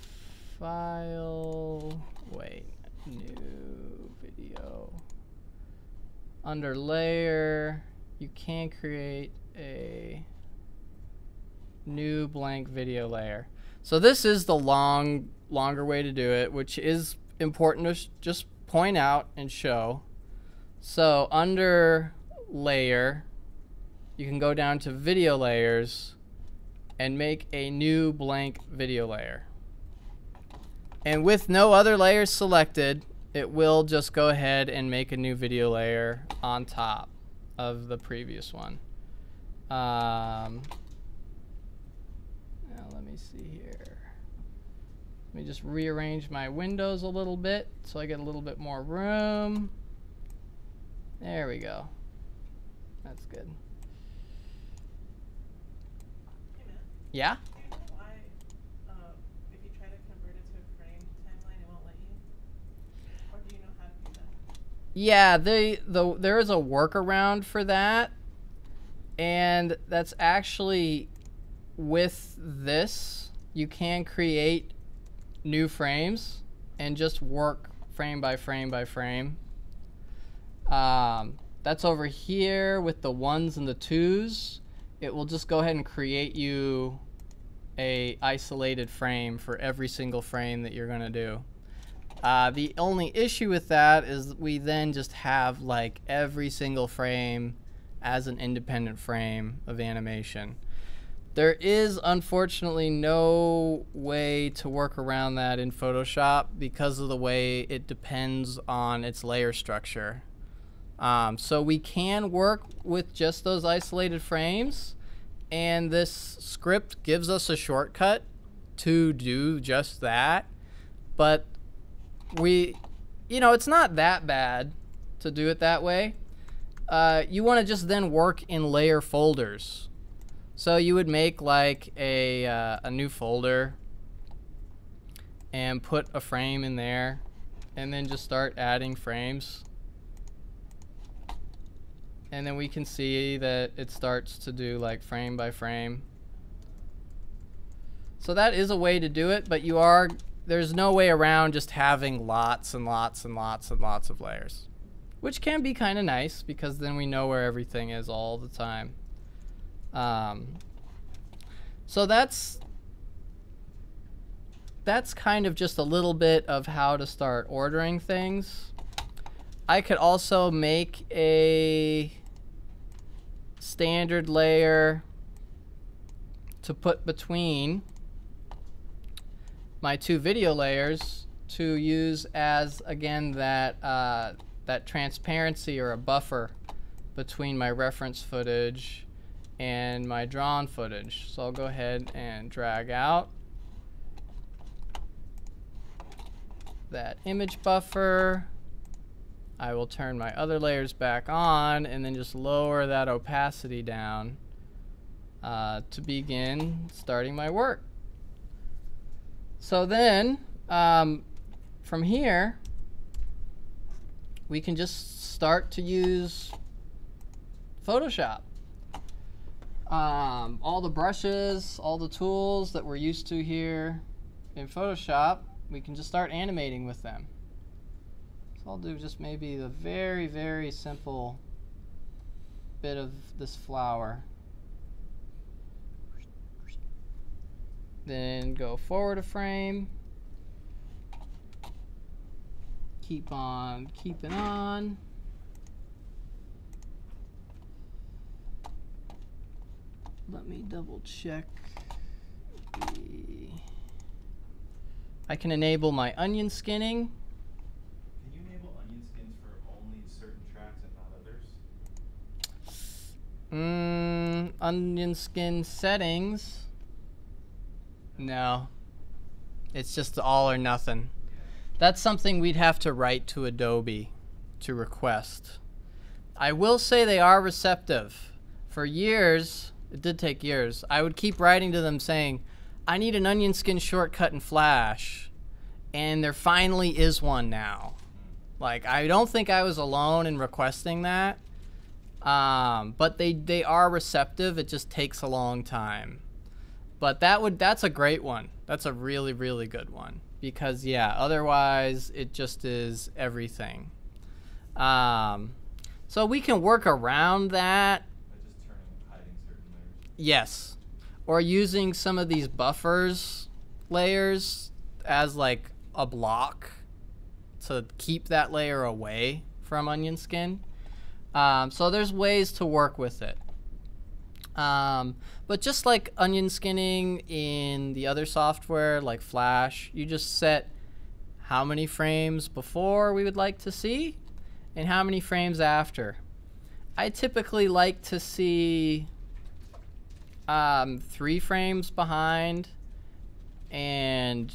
[SPEAKER 1] file, wait, new video. Under layer, you can create a new blank video layer. So this is the long, longer way to do it, which is important to sh just point out and show. So under layer, you can go down to video layers and make a new blank video layer. And with no other layers selected, it will just go ahead and make a new video layer on top of the previous one. Um, now let me see here. Let me just rearrange my windows a little bit so I get a little bit more room. There we go. That's good.
[SPEAKER 4] Hey Matt,
[SPEAKER 1] Yeah?
[SPEAKER 4] do you know why, uh, if you try to convert it to a frame timeline, it won't let you? Or do you know how to do that?
[SPEAKER 1] Yeah, they, the, there is a workaround for that. And that's actually with this, you can create new frames and just work frame by frame by frame. Um, that's over here with the ones and the twos. It will just go ahead and create you a isolated frame for every single frame that you're going to do. Uh, the only issue with that is we then just have like every single frame as an independent frame of animation. There is unfortunately no way to work around that in Photoshop because of the way it depends on its layer structure. Um, so we can work with just those isolated frames, and this script gives us a shortcut to do just that. But we, you know, it's not that bad to do it that way. Uh, you want to just then work in layer folders. So you would make like a, uh, a new folder and put a frame in there and then just start adding frames. And then we can see that it starts to do like frame by frame. So that is a way to do it, but you are, there's no way around just having lots and lots and lots and lots of layers, which can be kind of nice because then we know where everything is all the time. Um, so that's that's kind of just a little bit of how to start ordering things. I could also make a standard layer to put between my two video layers to use as, again, that uh, that transparency or a buffer between my reference footage and my drawn footage. So I'll go ahead and drag out that image buffer. I will turn my other layers back on and then just lower that opacity down uh, to begin starting my work. So then um, from here we can just start to use Photoshop. Um, all the brushes, all the tools that we're used to here in Photoshop, we can just start animating with them. So I'll do just maybe the very, very simple bit of this flower. Then go forward a frame. Keep on keeping on. Let me double check. The I can enable my onion skinning.
[SPEAKER 2] Can you enable onion skins for only certain tracks and not others?
[SPEAKER 1] Mm, onion skin settings. No. It's just all or nothing. That's something we'd have to write to Adobe to request. I will say they are receptive. For years, it did take years, I would keep writing to them saying, I need an onion skin shortcut in Flash. And there finally is one now. Like, I don't think I was alone in requesting that. Um, but they, they are receptive. It just takes a long time. But that would that's a great one. That's a really, really good one. Because, yeah, otherwise it just is everything. Um, so we can work around that.
[SPEAKER 2] By just turning, hiding certain layers.
[SPEAKER 1] Yes. Or using some of these buffers layers as like a block to keep that layer away from onion skin. Um, so there's ways to work with it. Um, but just like onion skinning in the other software like Flash, you just set how many frames before we would like to see and how many frames after. I typically like to see um, three frames behind and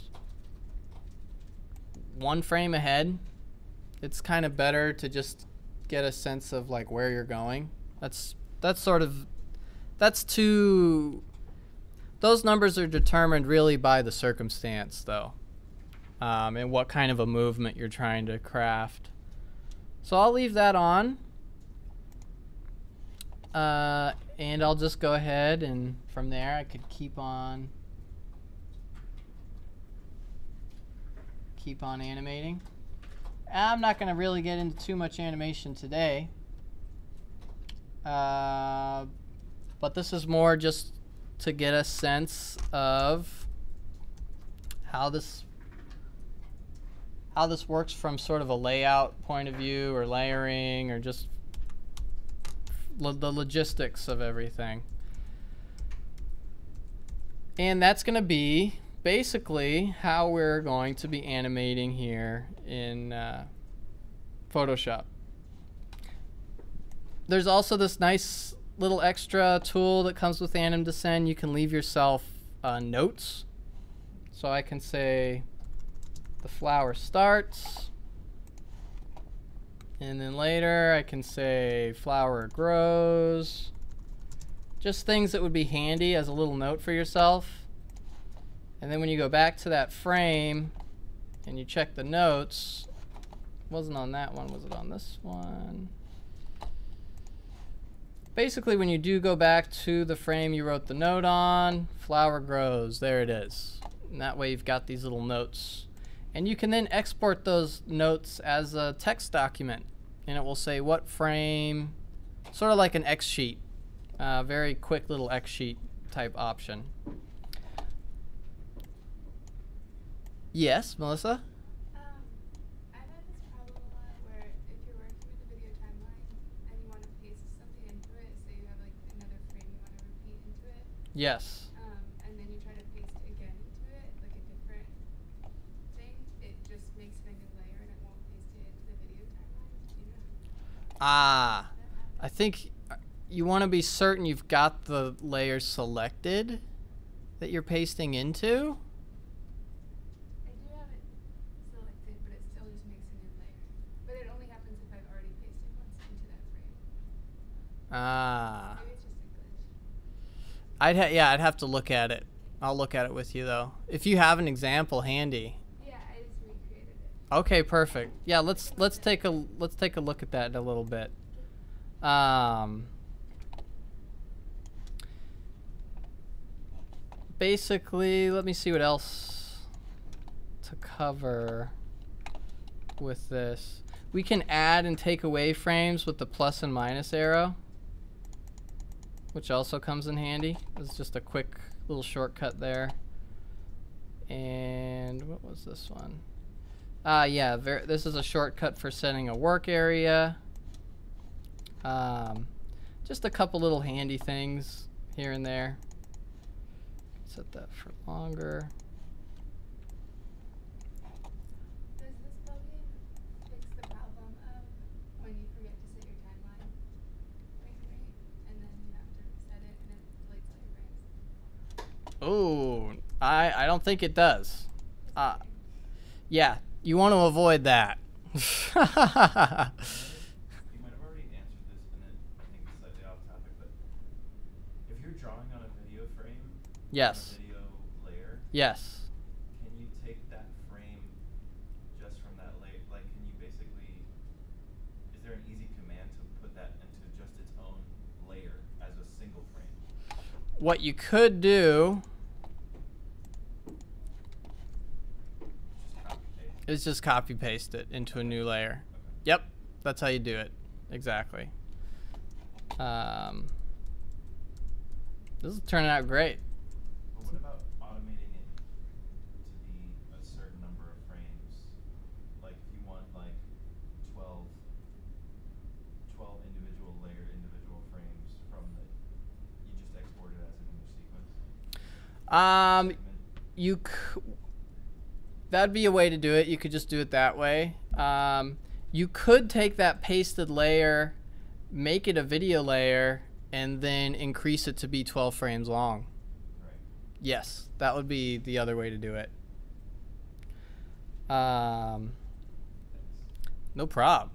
[SPEAKER 1] one frame ahead. It's kind of better to just get a sense of like where you're going. That's that's sort of that's too those numbers are determined really by the circumstance though, um, and what kind of a movement you're trying to craft. So I'll leave that on, uh, and I'll just go ahead and from there I could keep on keep on animating. I'm not going to really get into too much animation today. Uh, but this is more just to get a sense of how this how this works from sort of a layout point of view, or layering, or just lo the logistics of everything. And that's going to be basically how we're going to be animating here in uh, Photoshop. There's also this nice little extra tool that comes with Anim Descend. You can leave yourself uh, notes. So I can say the flower starts, and then later I can say flower grows. Just things that would be handy as a little note for yourself. And then when you go back to that frame and you check the notes, wasn't on that one, was it on this one? Basically, when you do go back to the frame you wrote the note on, flower grows, there it is. And that way you've got these little notes. And you can then export those notes as a text document. And it will say what frame, sort of like an X sheet. Uh, very quick little X sheet type option. Yes, Melissa?
[SPEAKER 5] Um, I've had this problem a lot where if you're working with a video timeline and you want to paste something into it, so you have like another frame you want to repeat into it,
[SPEAKER 1] Yes.
[SPEAKER 5] um, and then you try to paste it again into it, like a different thing, it just makes it a new layer and it won't paste it into the video timeline. Do you know?
[SPEAKER 1] Ah,
[SPEAKER 5] That happens?
[SPEAKER 1] I think you want to be certain you've got the layer selected that you're pasting into.
[SPEAKER 5] I do have it selected, but it still just makes a new layer. But it only happens if I've already pasted once into that frame.
[SPEAKER 1] Ah.
[SPEAKER 5] Maybe it's just a glitch.
[SPEAKER 1] I'd ha yeah, I'd have to look at it. I'll look at it with you though. If you have an example handy.
[SPEAKER 5] Yeah, I just recreated it.
[SPEAKER 1] Okay, perfect. Yeah, let's let's take a let's take a look at that in a little bit. Um Basically, let me see what else to cover with this. We can add and take away frames with the plus and minus arrow, which also comes in handy. It's just a quick little shortcut there. And what was this one? Ah, uh, yeah, ver this is a shortcut for setting a work area. Um, just a couple little handy things here and there. Set that for longer.
[SPEAKER 5] Does this plugin fix the problem of when you forget to set your timeline frame rate and then you have to reset it and it deletes all your frames?
[SPEAKER 1] Oh, I I don't think it does.
[SPEAKER 5] Just
[SPEAKER 1] Uh,
[SPEAKER 5] kidding.
[SPEAKER 1] yeah, you want to avoid that.
[SPEAKER 2] You might have already answered this, and it, I think it's slightly off topic, but if you're drawing on a video frame,
[SPEAKER 1] Yes.
[SPEAKER 2] on a video layer,
[SPEAKER 1] Yes.
[SPEAKER 2] can you take that frame just from that layer? Like, can you basically, is there an easy command to put that into just its own layer as a single frame?
[SPEAKER 1] What you could do
[SPEAKER 2] Just copy paste.
[SPEAKER 1] is just copy paste it into a new layer.
[SPEAKER 2] Okay.
[SPEAKER 1] Yep, that's how you do it. Exactly. Um, this is turning out great.
[SPEAKER 2] But what about automating it to be a certain number of frames? Like if you want like twelve, twelve individual layer individual frames from the, you just export it as an image sequence?
[SPEAKER 1] Um,
[SPEAKER 2] Segment?
[SPEAKER 1] you c that'd be a way to do it. You could just do it that way. Um, you could take that pasted layer, make it a video layer, and then increase it to be twelve frames long.
[SPEAKER 2] Right.
[SPEAKER 1] Yes, that would be the other way to do it. Um, no prob.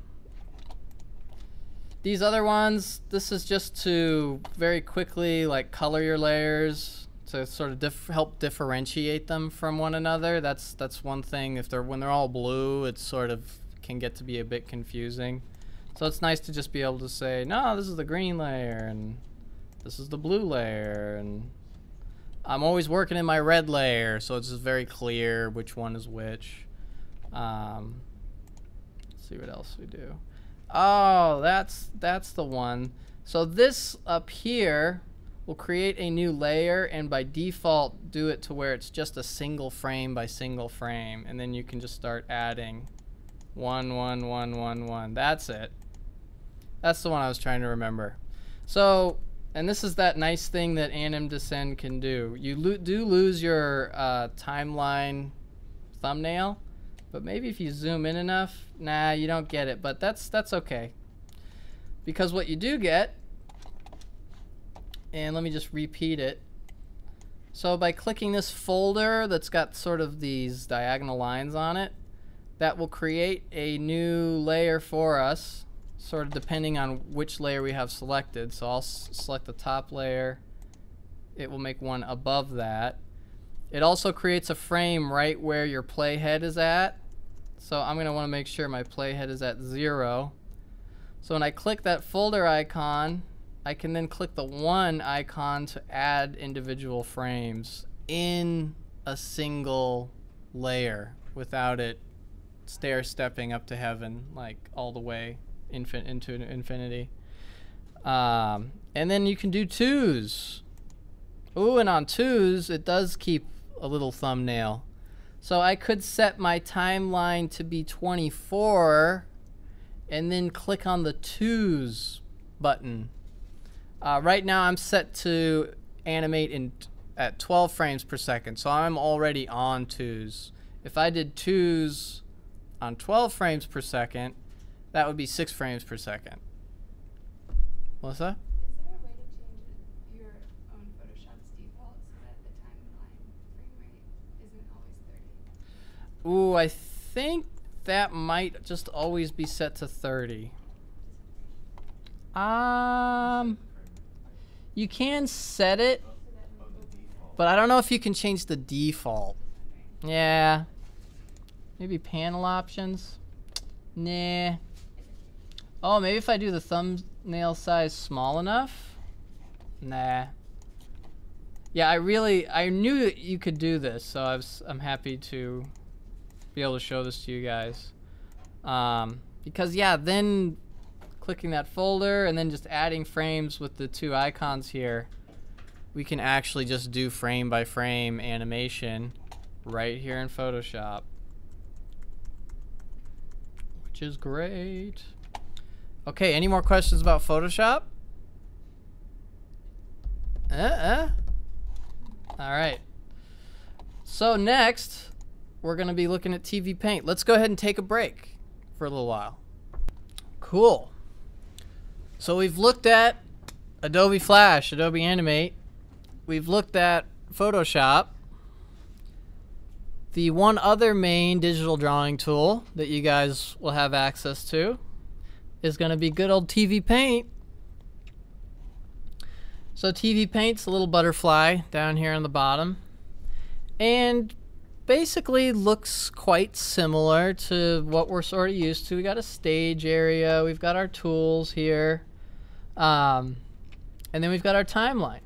[SPEAKER 1] These other ones, this is just to very quickly like color your layers to sort of dif help differentiate them from one another. That's that's one thing. If they're when they're all blue, it sort of can get to be a bit confusing. So it's nice to just be able to say, no, this is the green layer and this is the blue layer, and I'm always working in my red layer, so it's just very clear which one is which. Um, let's see what else we do. Oh, that's that's the one. So this up here will create a new layer, and by default do it to where it's just a single frame by single frame, and then you can just start adding one, one, one, one, one. That's it. That's the one I was trying to remember. So, and this is that nice thing that anim descend can do. You lo do lose your uh, timeline thumbnail, but maybe if you zoom in enough, nah, you don't get it, but that's that's okay. Because what you do get, and let me just repeat it. So by clicking this folder that's got sort of these diagonal lines on it, that will create a new layer for us, sort of depending on which layer we have selected. So I'll s select the top layer. It will make one above that. It also creates a frame right where your playhead is at. So I'm going to want to make sure my playhead is at zero. So when I click that folder icon, I can then click the one icon to add individual frames in a single layer without it stair-stepping up to heaven, like all the way infin into infinity. Um, and then you can do twos. Ooh, and on twos, it does keep a little thumbnail. So I could set my timeline to be twenty-four and then click on the twos button. Uh, right now I'm set to animate in at twelve frames per second, so I'm already on twos. If I did twos on twelve frames per second, that would be six frames per second. Melissa?
[SPEAKER 5] Is there a way to change the, your own Photoshop's default so that the timeline frame rate isn't always thirty?
[SPEAKER 1] Ooh, I think that might just always be set to thirty. Um, you can set it, but I don't know if you can change the default. Yeah. Maybe panel options? Nah. Oh, maybe if I do the thumbnail size small enough? Nah. Yeah, I really, I knew that you could do this, so I was, I'm happy to be able to show this to you guys. Um, because yeah, then clicking that folder and then just adding frames with the two icons here, we can actually just do frame by frame animation right here in Photoshop, which is great. Okay, any more questions about Photoshop? Uh-uh. All right. So next, we're going to be looking at T V Paint. Let's go ahead and take a break for a little while. Cool. So we've looked at Adobe Flash, Adobe Animate. We've looked at Photoshop. The one other main digital drawing tool that you guys will have access to is going to be good old T V Paint. So T V Paint's a little butterfly down here on the bottom, and basically looks quite similar to what we're sort of used to. We got a stage area, we've got our tools here, um, and then we've got our timeline.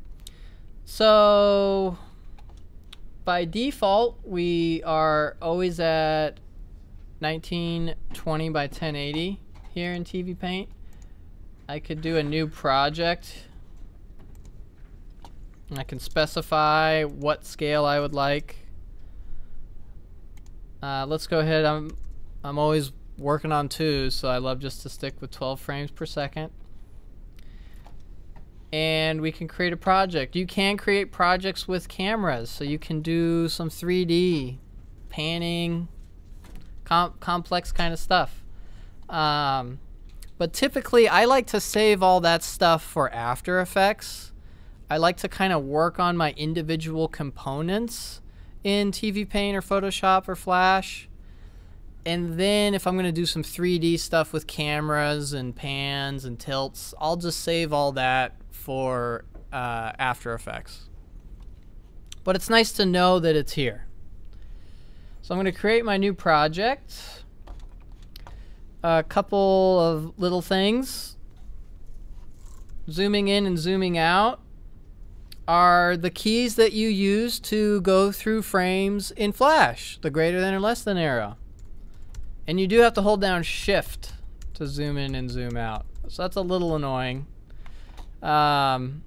[SPEAKER 1] So by default, we are always at nineteen twenty by ten eighty here in T V Paint. I could do a new project. I can specify what scale I would like. Uh, let's go ahead. I'm I'm always working on twos, so I love just to stick with twelve frames per second. And we can create a project. You can create projects with cameras, so you can do some three D panning, com complex kind of stuff. Um, but typically, I like to save all that stuff for After Effects. I like to kind of work on my individual components in T V Paint or Photoshop or Flash. And then if I'm going to do some three D stuff with cameras and pans and tilts, I'll just save all that for uh, After Effects. But it's nice to know that it's here. So I'm going to create my new project. A couple of little things. Zooming in and zooming out are the keys that you use to go through frames in Flash, the greater than or less than arrow. And you do have to hold down shift to zoom in and zoom out. So that's a little annoying. Um,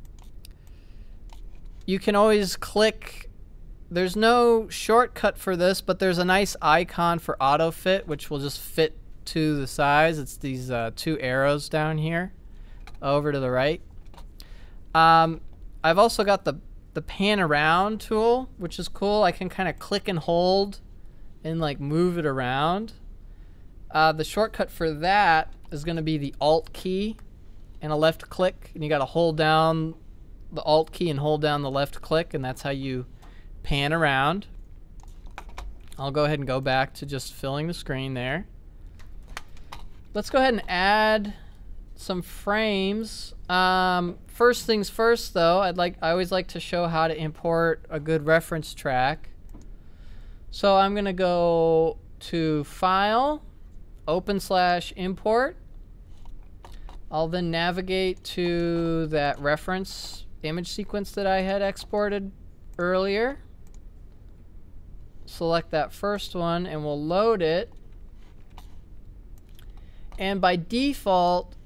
[SPEAKER 1] you can always click. There's no shortcut for this, but there's a nice icon for auto fit, which will just fit to the size. It's these uh, two arrows down here over to the right. Um, I've also got the, the pan around tool, which is cool. I can kind of click and hold and like move it around. Uh, the shortcut for that is going to be the Alt key and a left click, and you got to hold down the Alt key and hold down the left click, and that's how you pan around. I'll go ahead and go back to just filling the screen there. Let's go ahead and add some frames. Um, first things first, though, I'd like I always like to show how to import a good reference track. So I'm going to go to File, Open slash Import. I'll then navigate to that reference image sequence that I had exported earlier. Select that first one, and we'll load it. And by default,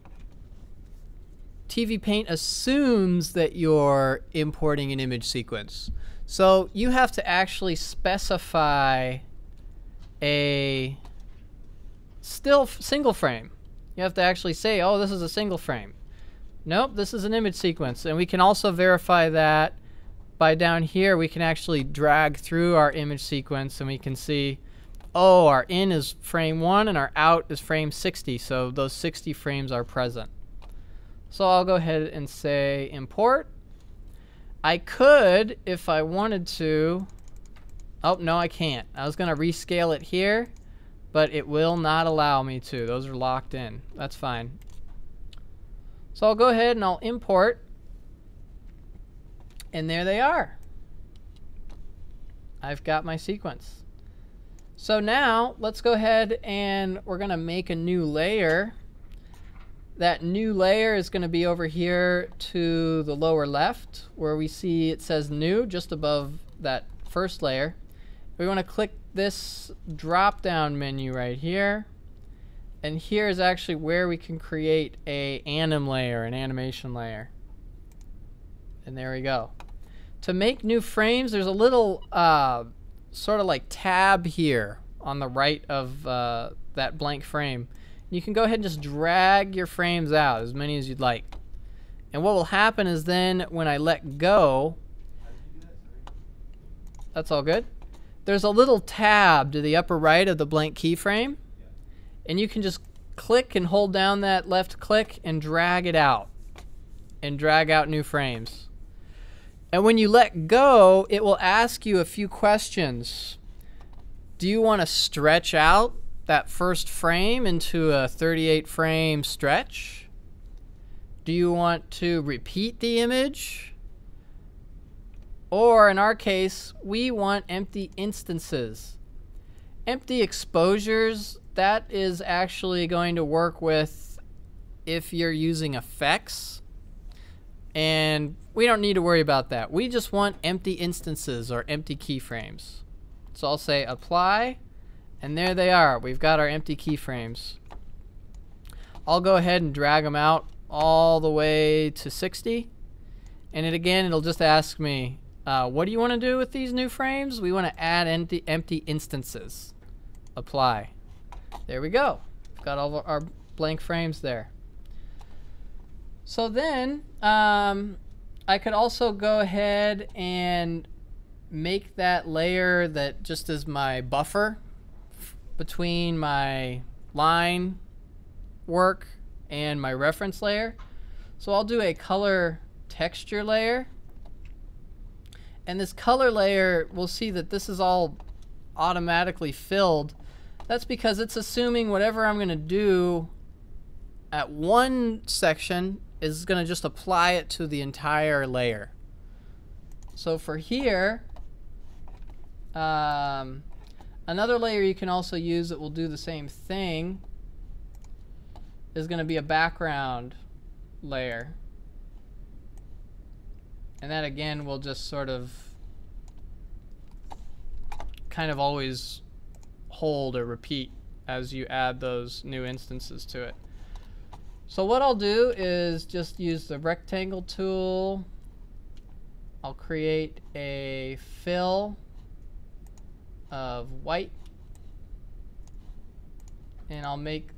[SPEAKER 1] T V Paint assumes that you're importing an image sequence. So you have to actually specify a still single frame. You have to actually say, oh, this is a single frame. Nope, this is an image sequence. And we can also verify that by down here, we can actually drag through our image sequence, and we can see, oh, our in is frame one and our out is frame sixty. So those sixty frames are present. So I'll go ahead and say import. I could, if I wanted to, oh, no, I can't. I was going to rescale it here, but it will not allow me to. Those are locked in. That's fine. So I'll go ahead and I'll import. And there they are. I've got my sequence. So now let's go ahead and we're going to make a new layer. That new layer is going to be over here to the lower left, where we see it says new just above that first layer. We want to click this drop down menu right here. And here is actually where we can create a anim layer, an animation layer. And there we go. To make new frames, there's a little uh, sort of like tab here on the right of uh, that blank frame. You can go ahead and just drag your frames out, as many as you'd like. And what will happen is then when I let go,
[SPEAKER 2] How did you do that? Sorry.
[SPEAKER 1] that's all good. There's a little tab to the upper right of the blank keyframe.
[SPEAKER 2] Yeah.
[SPEAKER 1] And you can just click and hold down that left click and drag it out. And drag out new frames. And when you let go, it will ask you a few questions. Do you want to stretch out that first frame into a thirty-eight frame stretch? Do you want to repeat the image? Or in our case, we want empty instances. Empty exposures, that is actually going to work with if you're using effects. And we don't need to worry about that. We just want empty instances or empty keyframes. So I'll say apply. And there they are. We've got our empty keyframes. I'll go ahead and drag them out all the way to sixty. And it, again, it'll just ask me, uh, what do you want to do with these new frames? We want to add empty, empty instances. Apply. There we go. We've got all of our blank frames there. So then um, I could also go ahead and make that layer that just is my buffer between my line work and my reference layer. So I'll do a color texture layer. And this color layer, we'll see that this is all automatically filled. That's because it's assuming whatever I'm going to do at one section is going to just apply it to the entire layer. So for here, um, another layer you can also use that will do the same thing is going to be a background layer. And that again will just sort of kind of always hold or repeat as you add those new instances to it. So what I'll do is just use the rectangle tool. I'll create a fill of white, and I'll make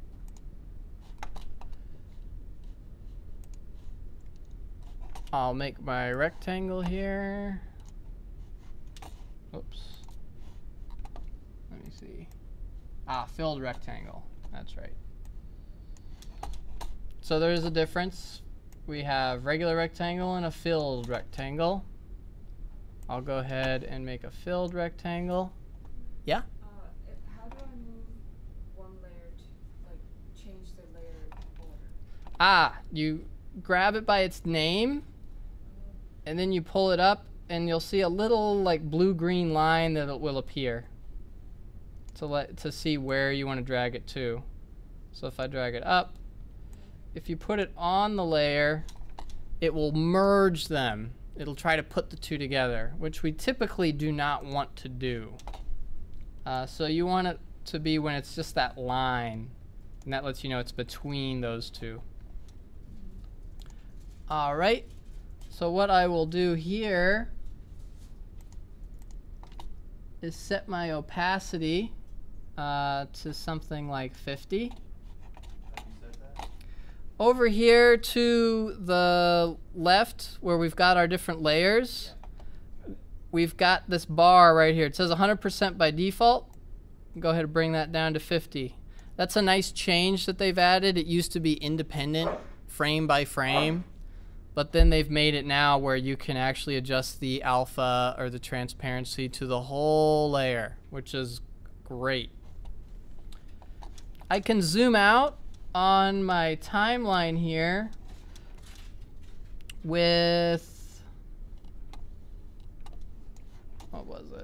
[SPEAKER 1] I'll make my rectangle here. Oops. Let me see. Ah, filled rectangle. That's right. So there's a difference. We have regular rectangle and a filled rectangle. I'll go ahead and make a filled rectangle. Yeah?
[SPEAKER 3] Uh, it, how do I move one layer to, like, change the layer border?
[SPEAKER 1] Ah, you grab it by its name, and then you pull it up, and you'll see a little like blue-green line that will appear to let to see where you want to drag it to. So if I drag it up, if you put it on the layer, it will merge them. It'll try to put the two together, which we typically do not want to do. Uh, so you want it to be when it's just that line, and that lets you know it's between those two. All right. So what I will do here is set my opacity uh, to something like fifty.
[SPEAKER 2] Have you said that?
[SPEAKER 1] Over here to the left, where we've got our different layers, we've got this bar right here. It says one hundred percent by default. Go ahead and bring that down to fifty. That's a nice change that they've added. It used to be independent, frame by frame. But then they've made it now where you can actually adjust the alpha or the transparency to the whole layer, which is great. I can zoom out on my timeline here with, what was it?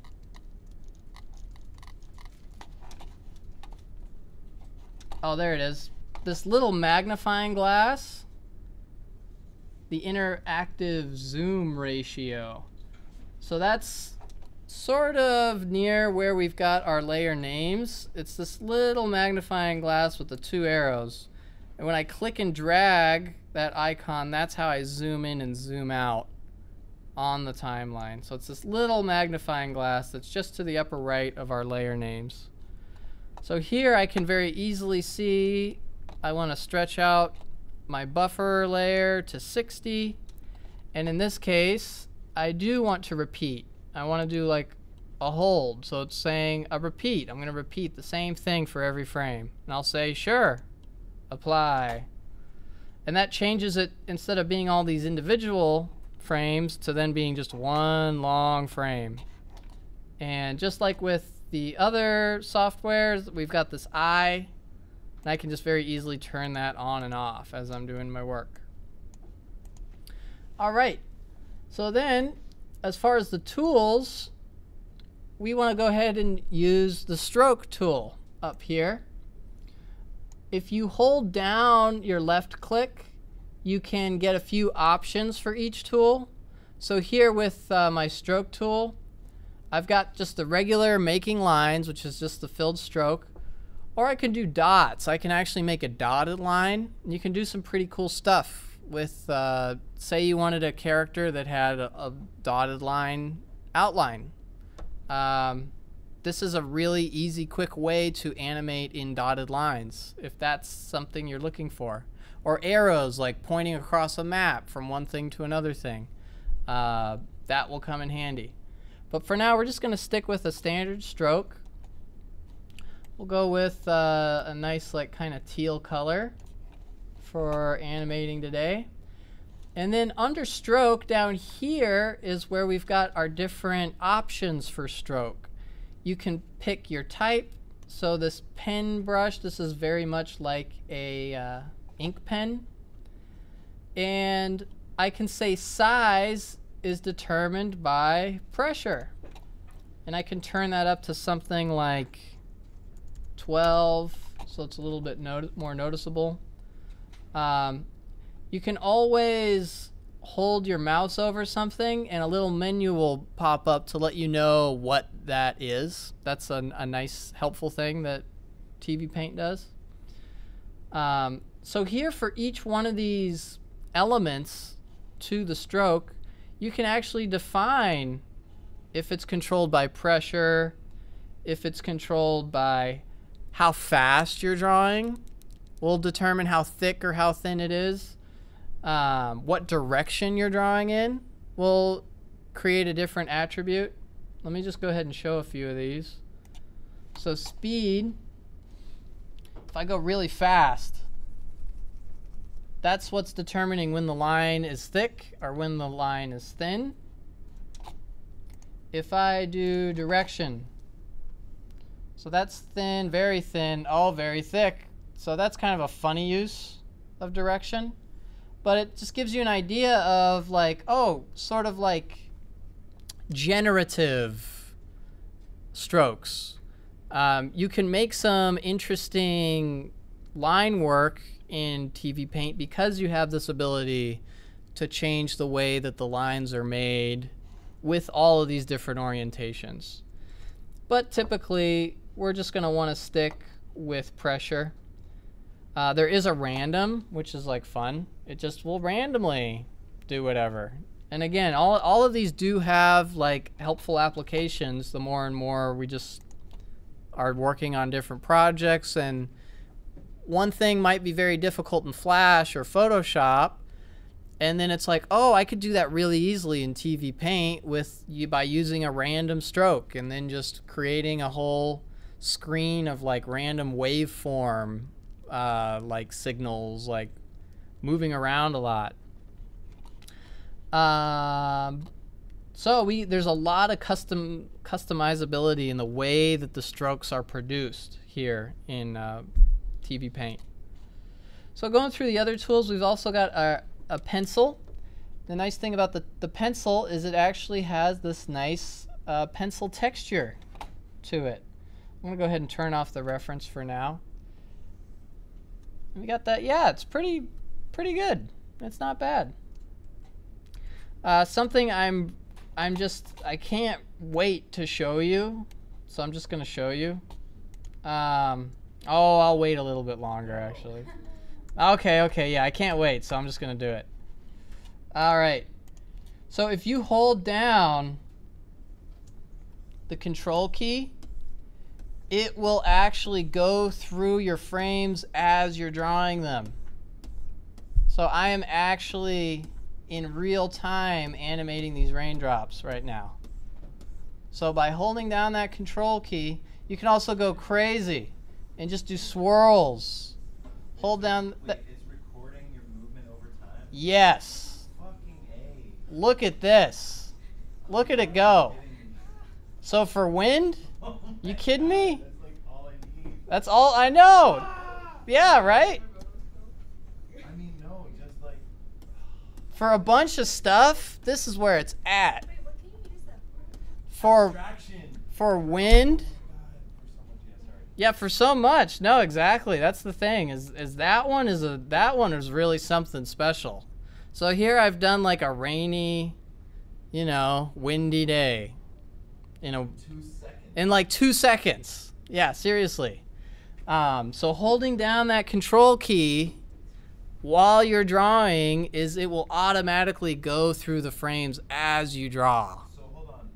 [SPEAKER 1] Oh, there it is. This little magnifying glass. The interactive zoom ratio. So that's sort of near where we've got our layer names. It's this little magnifying glass with the two arrows. And when I click and drag that icon, that's how I zoom in and zoom out on the timeline. So it's this little magnifying glass that's just to the upper right of our layer names. So here I can very easily see I want to stretch out my buffer layer to sixty, and in this case I do want to repeat. I want to do like a hold, so it's saying a repeat. I'm going to repeat the same thing for every frame, and I'll say sure, apply, and that changes it instead of being all these individual frames to then being just one long frame. And just like with the other softwares, we've got this eye. And I can just very easily turn that on and off as I'm doing my work. All right. So then, as far as the tools, we want to go ahead and use the stroke tool up here. If you hold down your left click, you can get a few options for each tool. So here with uh, my stroke tool, I've got just the regular making lines, which is just the filled stroke. Or I can do dots. I can actually make a dotted line. You can do some pretty cool stuff with, uh, say you wanted a character that had a, a dotted line outline. Um, this is a really easy, quick way to animate in dotted lines, if that's something you're looking for. Or arrows, like pointing across a map from one thing to another thing. Uh, that will come in handy. But for now, we're just going to stick with a standard stroke. We'll go with uh, a nice like kind of teal color for animating today. And then under stroke down here is where we've got our different options for stroke. You can pick your type. So this pen brush, this is very much like a uh, ink pen. And I can say size is determined by pressure. And I can turn that up to something like twelve, so it's a little bit not more noticeable. Um, you can always hold your mouse over something and a little menu will pop up to let you know what that is. That's a, a nice helpful thing that T V Paint does. Um, so here for each one of these elements to the stroke, you can actually define if it's controlled by pressure, if it's controlled by how fast you're drawing, will determine how thick or how thin it is. Um, what direction you're drawing in will create a different attribute. Let me just go ahead and show a few of these. So speed, if I go really fast, that's what's determining when the line is thick or when the line is thin. If I do direction, so that's thin, very thin, oh, very thick. So that's kind of a funny use of direction. But it just gives you an idea of like, oh, sort of like generative strokes. Um, you can make some interesting line work in T V Paint because you have this ability to change the way that the lines are made with all of these different orientations. But typically, we're just going to want to stick with pressure. Uh, there is a random, which is like fun. It just will randomly do whatever. And again, all, all of these do have like helpful applications the more and more we just are working on different projects. And one thing might be very difficult in Flash or Photoshop, and then it's like, oh, I could do that really easily in T V Paint with you by using a random stroke and then just creating a whole screen of like random waveform uh, like signals, like moving around a lot. Um, so we there's a lot of custom customizability in the way that the strokes are produced here in uh, T V Paint. So going through the other tools, we've also got a, a pencil. The nice thing about the, the pencil is it actually has this nice uh, pencil texture to it. I'm going to go ahead and turn off the reference for now. We got that. Yeah, it's pretty, pretty good. It's not bad. Uh, something I'm, I'm just, I can't wait to show you. So I'm just going to show you. Um, oh, I'll wait a little bit longer, actually. Okay, okay, yeah, I can't wait, so I'm just going to do it. All right. So if you hold down the control key, it will actually go through your frames as you're drawing them. So I am actually in real time animating these raindrops right now. So by holding down that control key, you can also go crazy and just do swirls. Hold down.
[SPEAKER 2] Wait, it's recording your movement over time?
[SPEAKER 1] Yes.
[SPEAKER 2] Fucking A.
[SPEAKER 1] Look at this. Look at it go. So for wind,
[SPEAKER 2] Oh
[SPEAKER 1] you
[SPEAKER 2] my
[SPEAKER 1] kidding
[SPEAKER 2] God,
[SPEAKER 1] me?
[SPEAKER 2] That's like all I need.
[SPEAKER 1] That's all I know. Yeah, right?
[SPEAKER 2] I mean, no, just like.
[SPEAKER 1] For a bunch of stuff, this is where it's at.
[SPEAKER 5] Wait, what can you use that for?
[SPEAKER 1] For
[SPEAKER 2] Abstraction.
[SPEAKER 1] for wind,
[SPEAKER 2] God, for so much, yeah, sorry.
[SPEAKER 1] yeah, for so much. No, exactly. That's the thing. Is is that one is a that one is really something special. So here I've done like a rainy, you know, windy day. You know,
[SPEAKER 2] Two seconds.
[SPEAKER 1] in like two seconds. Yeah, seriously. Um, so holding down that control key while you're drawing is it will automatically go through the frames as you draw.
[SPEAKER 2] So hold on.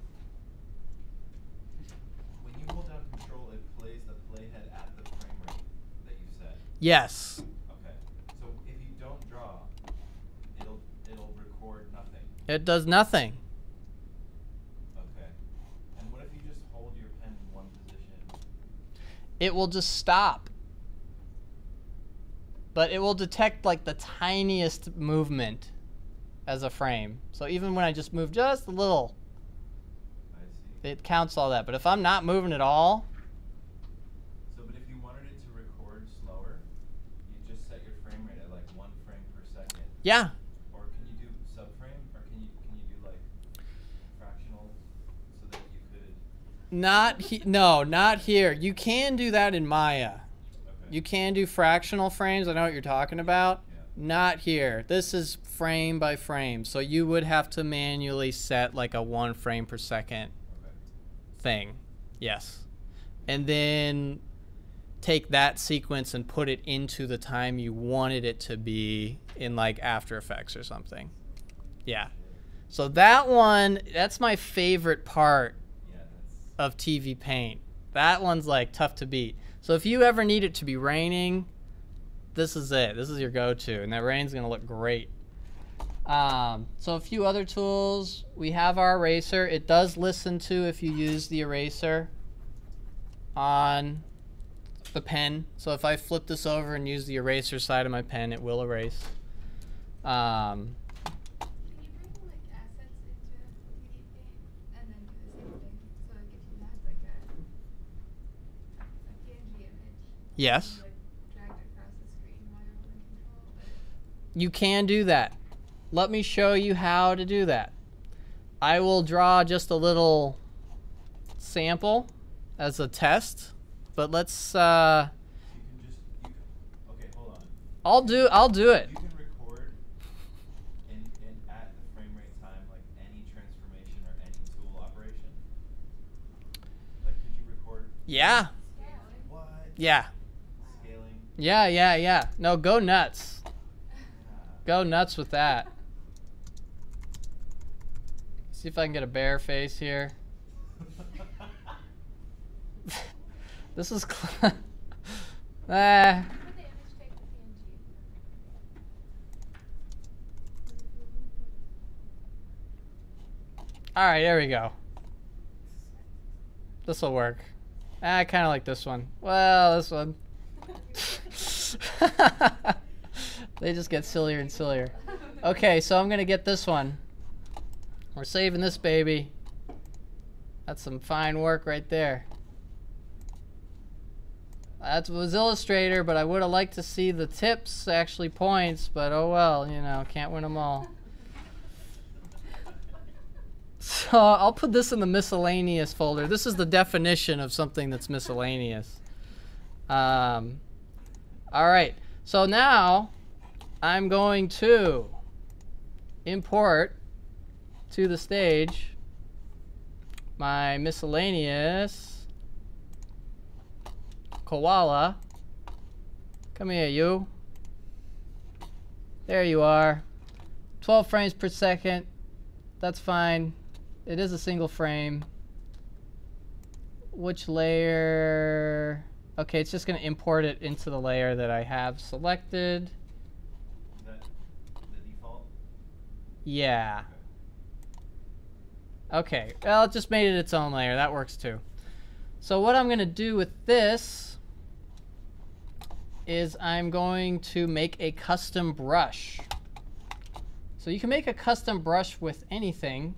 [SPEAKER 2] When you hold down control, it plays the playhead at the frame rate that you set.
[SPEAKER 1] Yes.
[SPEAKER 2] Okay. So if you don't draw, it'll it'll record nothing.
[SPEAKER 1] It does nothing.
[SPEAKER 2] Okay. And what if you just hold your pen in one position?
[SPEAKER 1] It will just stop. But it will detect like the tiniest movement as a frame. So even when I just move just a little,
[SPEAKER 2] I see.
[SPEAKER 1] it counts all that. But if I'm not moving at all,
[SPEAKER 2] So, but if you wanted it to record slower, you just set your frame rate at like one frame per second.
[SPEAKER 1] yeah,
[SPEAKER 2] Or can you do subframe? Or can you can you do like fractional so that you could?
[SPEAKER 1] not he no, not here. You can do that in Maya.
[SPEAKER 2] Okay.
[SPEAKER 1] You can do fractional frames. I know what you're talking about.
[SPEAKER 2] Yeah.
[SPEAKER 1] Not here. This is frame by frame. So you would have to manually set like a one frame per second
[SPEAKER 2] Okay.
[SPEAKER 1] thing. Yes. And then take that sequence and put it into the time you wanted it to be in like After Effects or something. Yeah. So that one, that's my favorite part
[SPEAKER 2] Yeah, that's
[SPEAKER 1] of T V Paint. That one's like tough to beat. So if you ever need it to be raining, this is it. This is your go-to, and that rain's gonna look great. Um, so a few other tools. We have our eraser. It does listen to if you use the eraser on the pen. So if I flip this over and use the eraser side of my pen, it will erase. Um,
[SPEAKER 5] Can you bring like assets into T V Paint and then do the same thing? So like if you had like a, a P N G image,
[SPEAKER 1] yes,
[SPEAKER 5] you like drag it across the screen while you're holding control, but
[SPEAKER 1] you can do that. Let me show you how to do that. I will draw just a little sample as a test, but let's. Uh,
[SPEAKER 2] you can just you can, okay, hold on.
[SPEAKER 1] I'll do. I'll do it.
[SPEAKER 2] You can record in, in at the frame rate time like any transformation or any tool operation. Like, could you record
[SPEAKER 1] Yeah.
[SPEAKER 5] scaling.
[SPEAKER 2] what?
[SPEAKER 1] Yeah.
[SPEAKER 2] Scaling.
[SPEAKER 1] Yeah. Yeah. Yeah. No, go nuts.
[SPEAKER 2] Yeah.
[SPEAKER 1] Go nuts with that. See if I can get a bear face here. This is. Cl ah.
[SPEAKER 5] Put the image take the P N G.
[SPEAKER 1] All right, there we go. This will work. Ah, I kind of like this one. Well, this one. They just get sillier and sillier. Okay, so I'm gonna get this one. We're saving this baby. That's some fine work right there. That was Illustrator, but I would have liked to see the tips actually points, but oh well, you know, can't win them all. So I'll put this in the miscellaneous folder. This is the definition of something that's miscellaneous. Um, all right, so now I'm going to import to the stage my miscellaneous koala. Come here, you. There you are. twelve frames per second. That's fine. It is a single frame. Which layer? Okay, it's just going to import it into the layer that I have selected.
[SPEAKER 2] Is that the default?
[SPEAKER 1] Yeah. Okay, well, it just made it its own layer. That works too. So what I'm going to do with this is I'm going to make a custom brush. So you can make a custom brush with anything.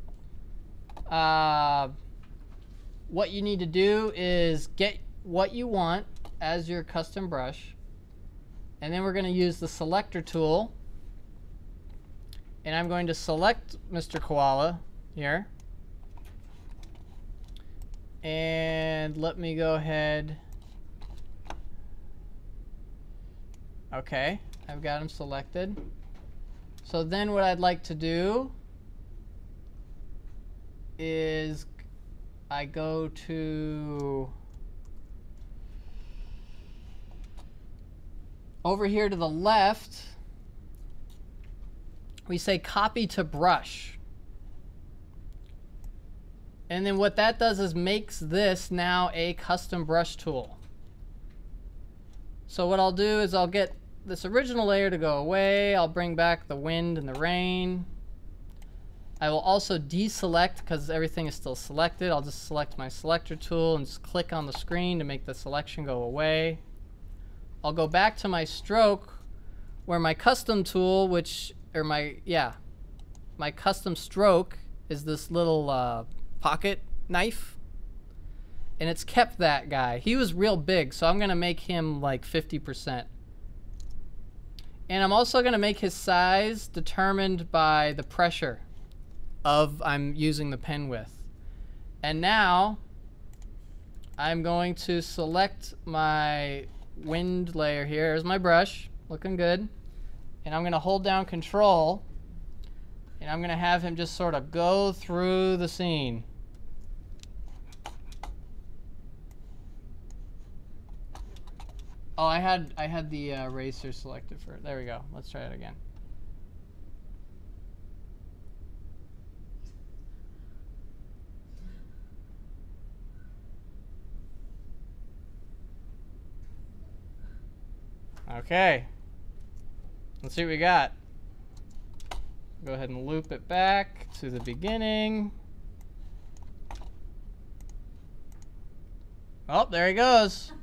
[SPEAKER 1] Uh, what you need to do is get what you want as your custom brush. And then we're going to use the selector tool. And I'm going to select Mister Koala here. And let me go ahead. Okay, I've got him selected. So then what I'd like to do is I go to over here to the left, we say copy to brush. And then what that does is makes this now a custom brush tool. So what I'll do is I'll get this original layer to go away. I'll bring back the wind and the rain. I will also deselect because everything is still selected. I'll just select my selector tool and just click on the screen to make the selection go away. I'll go back to my stroke where my custom tool, which, or my, yeah, my custom stroke is this little uh, pocket knife. And it's kept that guy. He was real big, so I'm going to make him like fifty percent. And I'm also going to make his size determined by the pressure of I'm using the pen with. And now I'm going to select my wind layer here. Here's my brush, looking good. And I'm going to hold down Control, and I'm going to have him just sort of go through the scene. Oh, I had I had the uh, eraser selected for it. There we go. Let's try it again. Okay. Let's see what we got. Go ahead and loop it back to the beginning. Oh, there he goes.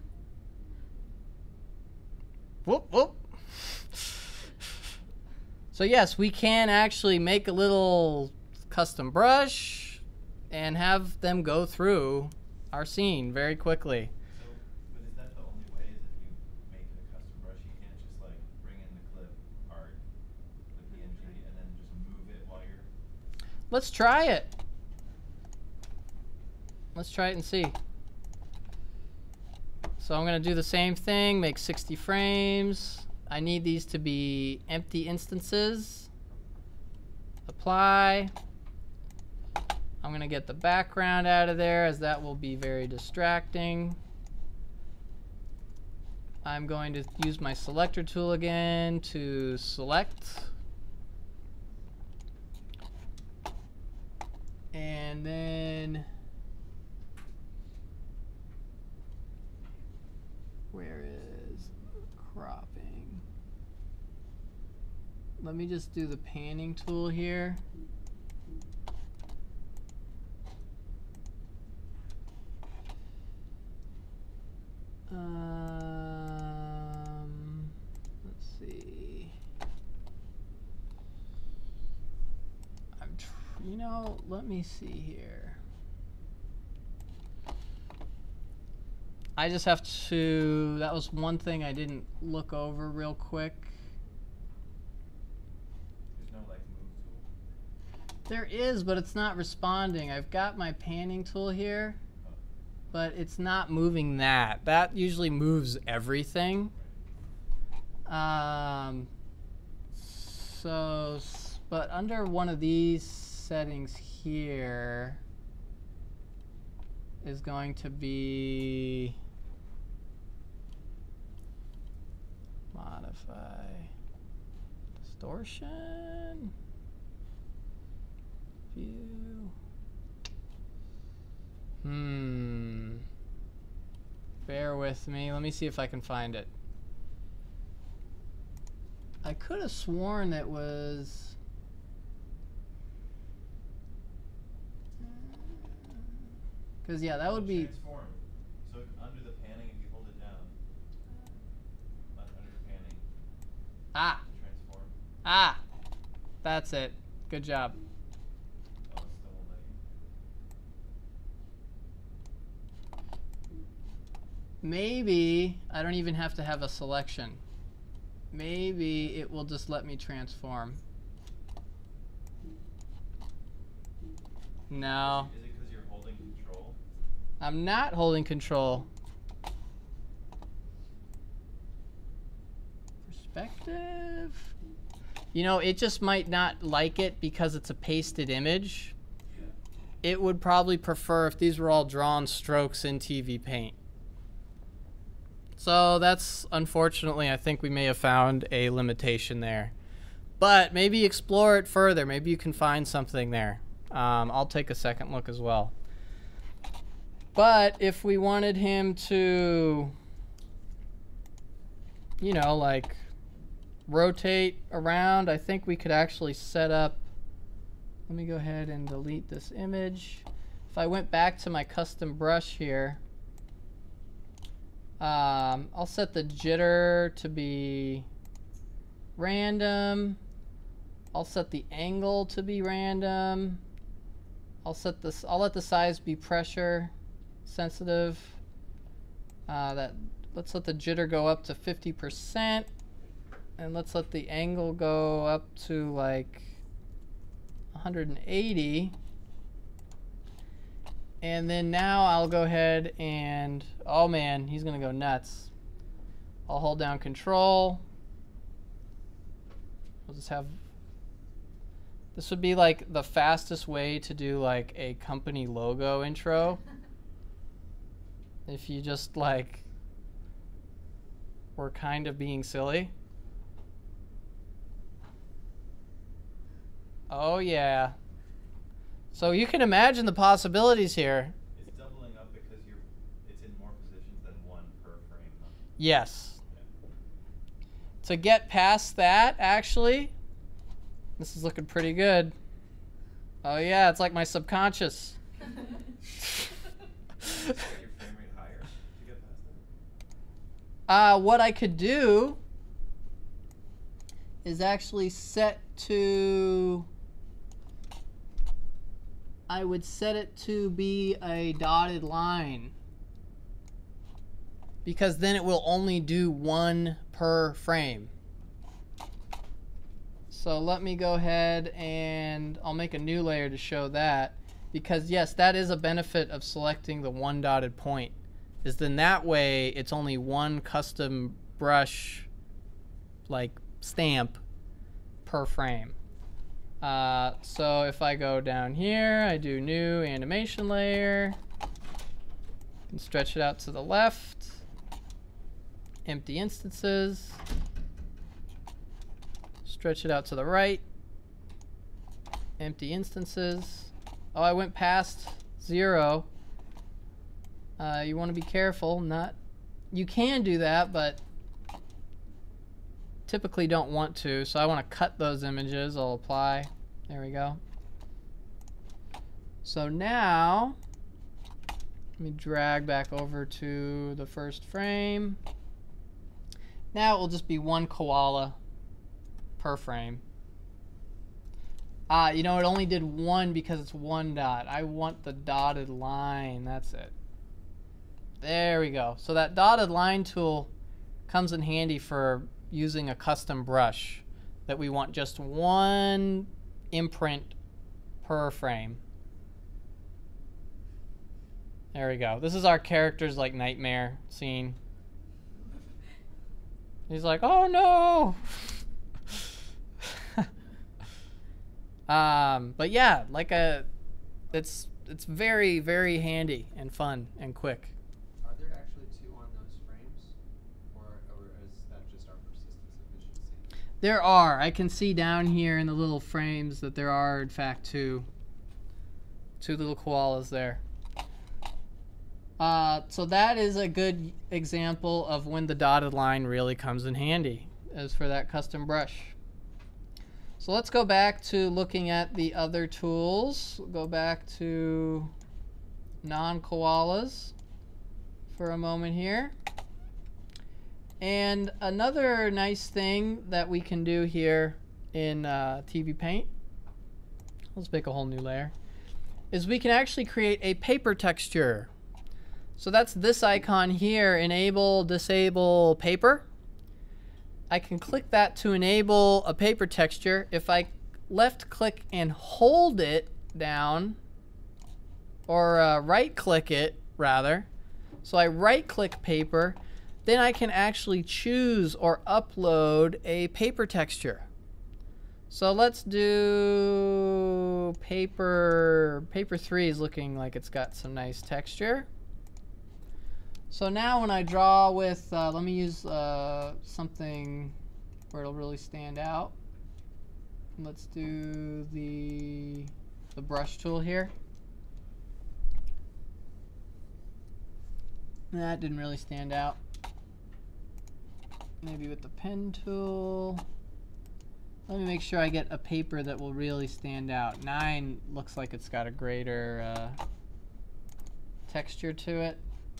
[SPEAKER 1] Whoop, whoop. So yes, we can actually make a little custom brush and have them go through our scene very quickly.
[SPEAKER 2] So, but is that the only way? Is if you make a custom brush, you can't just like bring in the clip art, the P N G, and then just move it while you're.
[SPEAKER 1] Let's try it. Let's try it and see. So I'm going to do the same thing, make sixty frames. I need these to be empty instances. Apply. I'm going to get the background out of there, as that will be very distracting. I'm going to use my selector tool again to select. And then where is cropping? Let me just do the panning tool here. Um, let's see. I'm, tr you know, let me see here. I just have to, that was one thing I didn't look over real quick.
[SPEAKER 2] There's no like move tool.
[SPEAKER 1] There is, but it's not responding. I've got my panning tool here, but it's not moving that. That usually moves everything. Um, so, but under one of these settings here is going to be modify distortion, view. Hmm. Bear with me. Let me see if I can find it. I could have sworn it was. Because, yeah, that would be.
[SPEAKER 2] Transform. So under the panning, if you hold it down, uh, under the panning,
[SPEAKER 1] Ah.
[SPEAKER 2] transform.
[SPEAKER 1] Ah. That's it. Good job.
[SPEAKER 2] Oh, it still won't let you.
[SPEAKER 1] Maybe I don't even have to have a selection. Maybe it will just let me transform. No.
[SPEAKER 2] Is it because you're holding control?
[SPEAKER 1] I'm not holding control. Perspective. You know, it just might not like it because it's a pasted image.
[SPEAKER 2] Yeah.
[SPEAKER 1] It would probably prefer if these were all drawn strokes in T V Paint. So that's, unfortunately, I think we may have found a limitation there. But maybe explore it further. Maybe you can find something there. Um, I'll take a second look as well. But if we wanted him to, you know, like rotate around, I think we could actually set up, let me go ahead and delete this image. If I went back to my custom brush here, um, I'll set the jitter to be random. I'll set the angle to be random. I'll set this, I'll let the size be pressure sensitive. Uh, that, let's let the jitter go up to fifty percent. And let's let the angle go up to like one hundred eighty. And then now I'll go ahead and, oh man, he's gonna go nuts. I'll hold down control. We'll just have, this would be like the fastest way to do like a company logo intro. If you just like we're kind of being silly. Oh yeah. So you can imagine the possibilities here.
[SPEAKER 2] It's doubling up because you're it's in more positions than one per frame. Huh?
[SPEAKER 1] Yes.
[SPEAKER 2] Yeah.
[SPEAKER 1] To get past that, actually, this is looking pretty good. Oh yeah, it's like my subconscious.
[SPEAKER 2] Set your frame rate higher to get past that.
[SPEAKER 1] Uh, what I could do is actually set to, I would set it to be a dotted line, because then it will only do one per frame. So let me go ahead and I'll make a new layer to show that, because yes, that is a benefit of selecting the one dotted point, is then that way it's only one custom brush like stamp per frame. Uh, so if I go down here, I do new animation layer and stretch it out to the left, empty instances, stretch it out to the right, empty instances. Oh, I went past zero. Uh, you want to be careful. Not, you can do that, but typically don't want to. So I want to cut those images. I'll apply. There we go. So now, let me drag back over to the first frame. Now it will just be one koala per frame. Ah, you know, it only did one because it's one dot. I want the dotted line. That's it. There we go. So that dotted line tool comes in handy for using a custom brush that we want just one imprint per frame. There we go. This is our character's like nightmare scene. He's like, oh no. um, but yeah, like a, it's it's very very handy and fun and quick.
[SPEAKER 6] Are there actually two on those frames, or or is that just our persistence efficiency?
[SPEAKER 1] There are. I can see down here in the little frames that there are in fact two, two little koalas there. Uh, so that is a good example of when the dotted line really comes in handy, as for that custom brush. So let's go back to looking at the other tools. We'll go back to non-koalas for a moment here. And another nice thing that we can do here in uh, T V Paint, let's make a whole new layer, is we can actually create a paper texture. So that's this icon here, enable, disable paper. I can click that to enable a paper texture. If I left click and hold it down, or uh, right click it rather, so I right click paper, then I can actually choose or upload a paper texture. So let's do paper, paper three is looking like it's got some nice texture. So now when I draw with, uh, let me use uh, something where it'll really stand out. Let's do the, the brush tool here. That didn't really stand out. Maybe with the pen tool. Let me make sure I get a paper that will really stand out. Nine looks like it's got a greater uh, texture to it.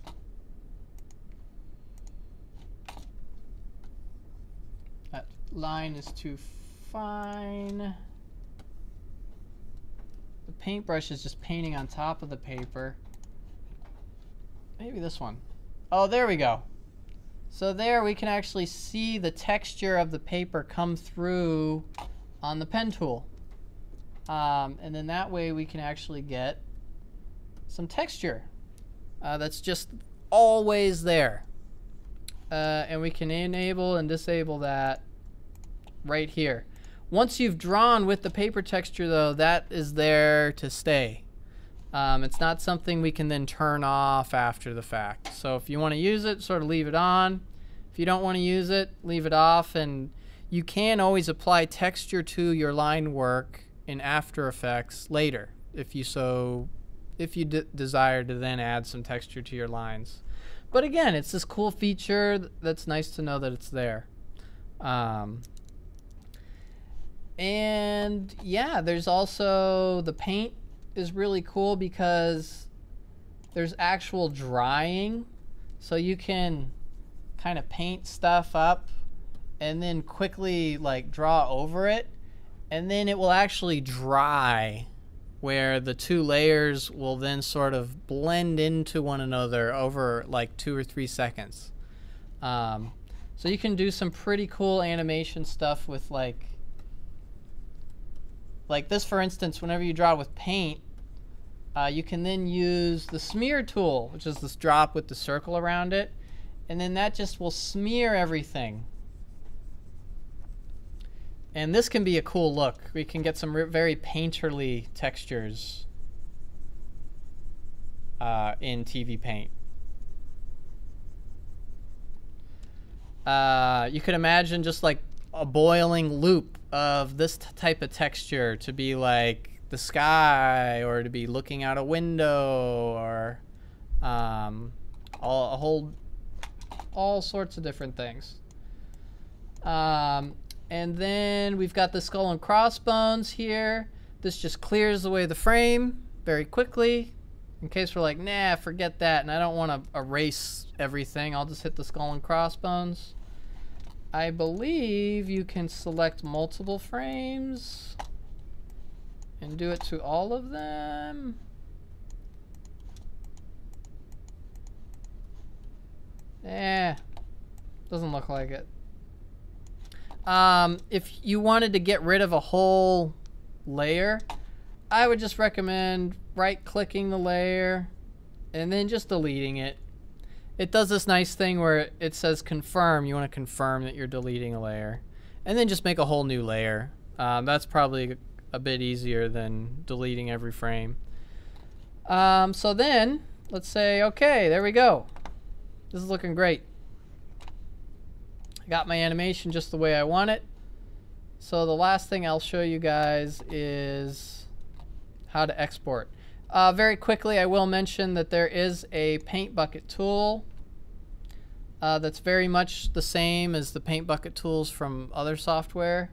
[SPEAKER 1] That line is too fine. The paintbrush is just painting on top of the paper. Maybe this one. Oh, there we go. So there we can actually see the texture of the paper come through on the pen tool. Um, and then that way we can actually get some texture uh, that's just always there. Uh, and we can enable and disable that right here. Once you've drawn with the paper texture though, that is there to stay. Um, it's not something we can then turn off after the fact. So if you want to use it, sort of leave it on. If you don't want to use it, leave it off, and you can always apply texture to your line work in After Effects later if you so if you d desire to then add some texture to your lines. But again, it's this cool feature that's nice to know that it's there. Um, and yeah, there's also the paint is really cool because there's actual drying, so you can kind of paint stuff up and then quickly like draw over it, and then it will actually dry, where the two layers will then sort of blend into one another over like two or three seconds. Um, so you can do some pretty cool animation stuff with like like this, for instance. Whenever you draw with paint, uh, you can then use the smear tool, which is this drop with the circle around it, and then that just will smear everything. And this can be a cool look. We can get some very painterly textures uh, in T V Paint. Uh, you could imagine just like a boiling loop of this t type of texture to be like the sky, or to be looking out a window, or um, all, a whole, all sorts of different things. Um, And then we've got the skull and crossbones here. This just clears away the frame very quickly. In case we're like, nah, forget that, and I don't want to erase everything, I'll just hit the skull and crossbones. I believe you can select multiple frames and do it to all of them. Eh, doesn't look like it. Um, if you wanted to get rid of a whole layer, I would just recommend right-clicking the layer and then just deleting it. It does this nice thing where it says confirm. You want to confirm that you're deleting a layer. And then just make a whole new layer. Um, that's probably a bit easier than deleting every frame. Um, so then, let's say, okay, there we go. This is looking great. Got my animation just the way I want it. So the last thing I'll show you guys is how to export. Uh, very quickly, I will mention that there is a paint bucket tool uh, that's very much the same as the paint bucket tools from other software.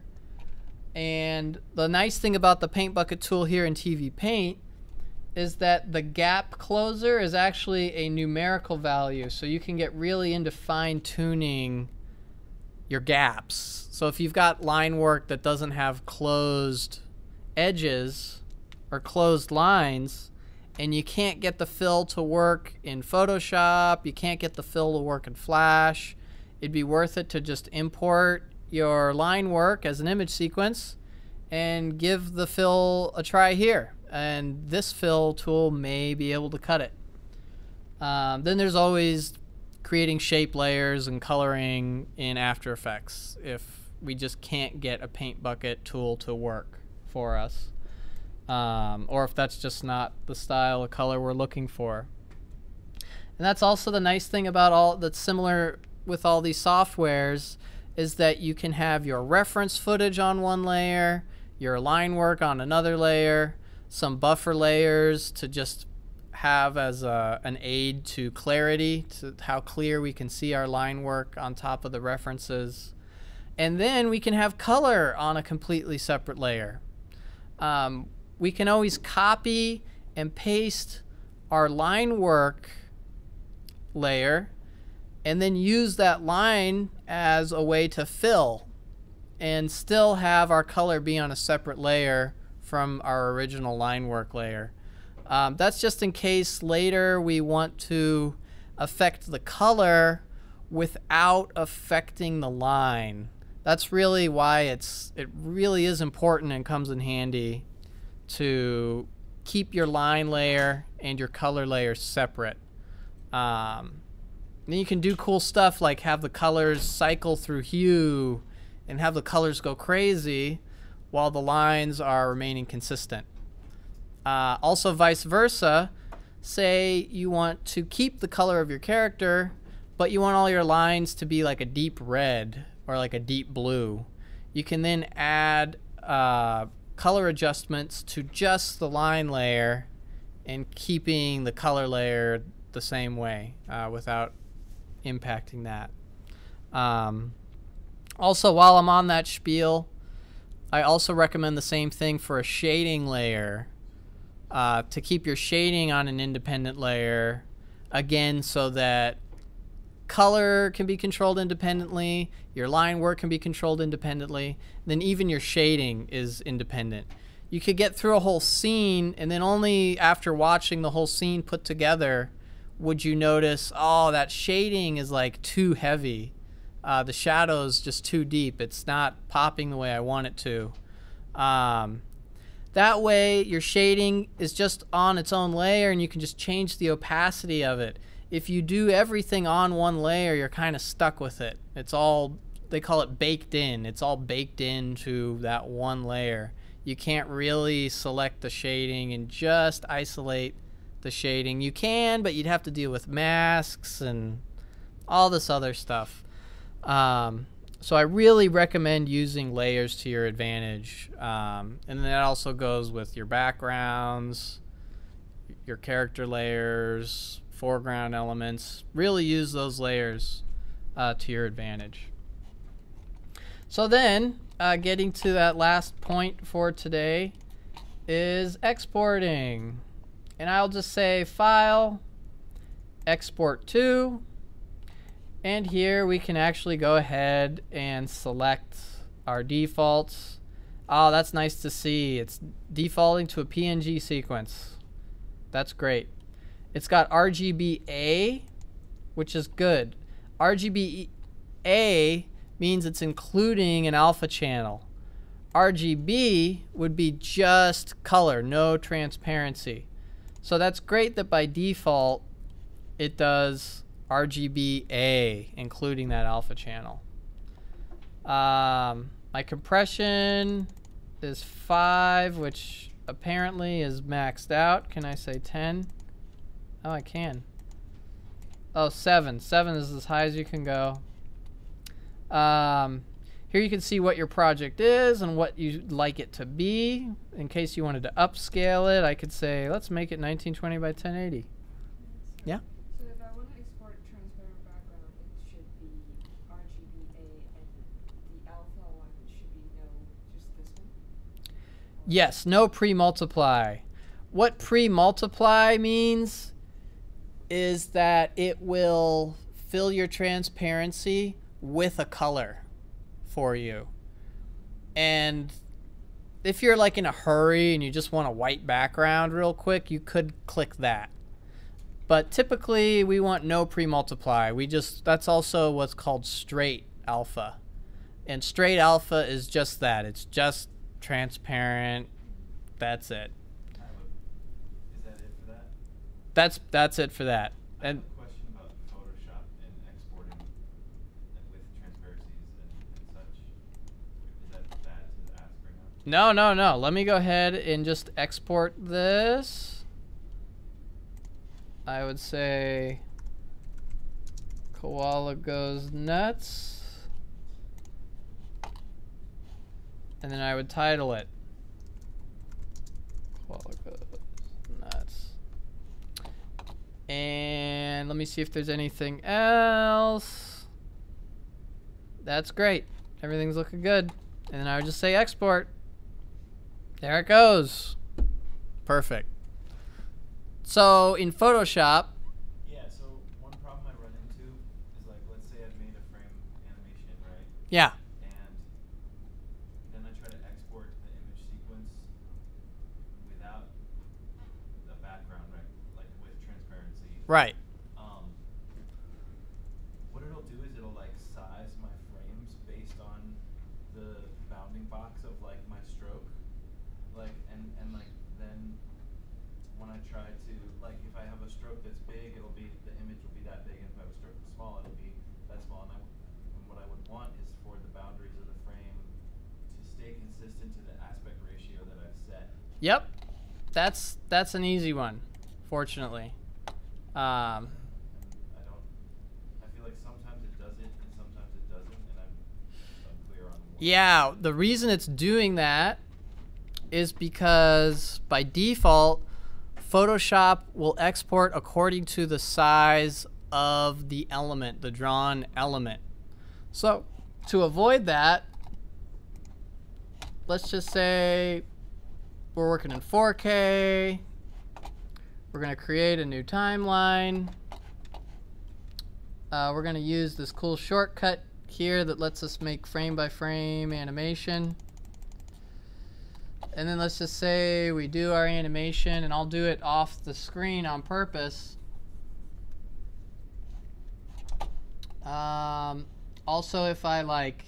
[SPEAKER 1] And the nice thing about the paint bucket tool here in T V Paint is that the gap closer is actually a numerical value, so you can get really into fine-tuning your gaps. So if you've got line work that doesn't have closed edges or closed lines, and you can't get the fill to work in Photoshop, you can't get the fill to work in Flash, it'd be worth it to just import your line work as an image sequence and give the fill a try here. And this fill tool may be able to cut it. Um, then there's always creating shape layers and coloring in After Effects if we just can't get a paint bucket tool to work for us, um, or if that's just not the style of color we're looking for. And that's also the nice thing about all that's similar with all these softwares, is that you can have your reference footage on one layer, your line work on another layer, some buffer layers to just have as a, an aid to clarity, to how clear we can see our line work on top of the references. And then we can have color on a completely separate layer. Um, we can always copy and paste our line work layer and then use that line as a way to fill and still have our color be on a separate layer from our original line work layer. Um, that's just in case later we want to affect the color without affecting the line. That's really why it's it really is important and comes in handy to keep your line layer and your color layer separate. Um, then you can do cool stuff like have the colors cycle through hue and have the colors go crazy while the lines are remaining consistent. Uh, also vice versa, say you want to keep the color of your character, but you want all your lines to be like a deep red or like a deep blue, you can then add uh, color adjustments to just the line layer and keeping the color layer the same way uh, without impacting that. Um, also, while I'm on that spiel, I also recommend the same thing for a shading layer, uh, to keep your shading on an independent layer, again, so that color can be controlled independently, your line work can be controlled independently, then even your shading is independent. You could get through a whole scene, and then only after watching the whole scene put together would you notice, oh, that shading is like too heavy. Uh, the shadow's just too deep. It's not popping the way I want it to. Um, that way, your shading is just on its own layer, and you can just change the opacity of it. If you do everything on one layer, you're kind of stuck with it. It's all, they call it baked in. It's all baked into that one layer. You can't really select the shading and just isolate the shading. You can, but you'd have to deal with masks and all this other stuff. Um, so I really recommend using layers to your advantage. Um, and that also goes with your backgrounds, your character layers, foreground elements. Really use those layers uh, to your advantage. So then, uh, getting to that last point for today is exporting. And I'll just say File, Export to, and here we can actually go ahead and select our defaults. Oh, that's nice to see. It's defaulting to a P N G sequence. That's great. It's got R G B A, which is good. R G B A means it's including an alpha channel. R G B would be just color, no transparency. So that's great that by default it does R G B A, including that alpha channel. Um, my compression is five, which apparently is maxed out. Can I say ten? Oh, I can. Oh, seven. seven is as high as you can go. Um, here you can see what your project is and what you'd like it to be. In case you wanted to upscale it, I could say, let's make it nineteen twenty by ten eighty. Yeah?
[SPEAKER 3] So if I want to export transparent background, it should be R G B A, and the alpha one should be no, just this one?
[SPEAKER 1] Yes, no pre-multiply. What pre-multiply means is that it will fill your transparency with a color for you. And if you're like in a hurry and you just want a white background real quick, you could click that. But typically we want no pre-multiply. We just, that's also what's called straight alpha. And straight alpha is just that. It's just transparent. That's it.
[SPEAKER 2] I would, is that it for that?
[SPEAKER 1] That's that's it for that.
[SPEAKER 2] I have
[SPEAKER 1] And
[SPEAKER 2] a question about Photoshop and exporting with transparencies and, and such. Is that bad to ask right now?
[SPEAKER 1] no, no, no. Let me go ahead and just export this. I would say koala goes nuts. And then I would title it koala goes nuts. And let me see if there's anything else. That's great. Everything's looking good. And then I would just say export. There it goes. Perfect. So in Photoshop,
[SPEAKER 2] Yeah, so one problem I run into is like, let's say I've made a frame animation, right?
[SPEAKER 1] yeah,
[SPEAKER 2] And then I try to export the image sequence without a background, right? Like with transparency.
[SPEAKER 1] right.
[SPEAKER 2] Um, what it'll do is it'll like size my frames based on the bounding box of like my stroke. Like, and, and like then when I try to, like if I have a stroke that's big, it'll be, the image will be that big, and if I have a stroke that's small, it'll be that small. And, I, and what I would want is for the boundaries of the frame to stay consistent to the aspect ratio that I've set.
[SPEAKER 1] Yep. That's that's an easy one, fortunately. Um,
[SPEAKER 2] And I don't, I feel like
[SPEAKER 1] Yeah, the reason it's doing that is because by default, Photoshop will export according to the size of the element, the drawn element. So to avoid that, let's just say we're working in four K. We're going to create a new timeline. Uh, we're going to use this cool shortcut here that lets us make frame by frame animation. And then let's just say we do our animation, and I'll do it off the screen on purpose. Um, also, if I like,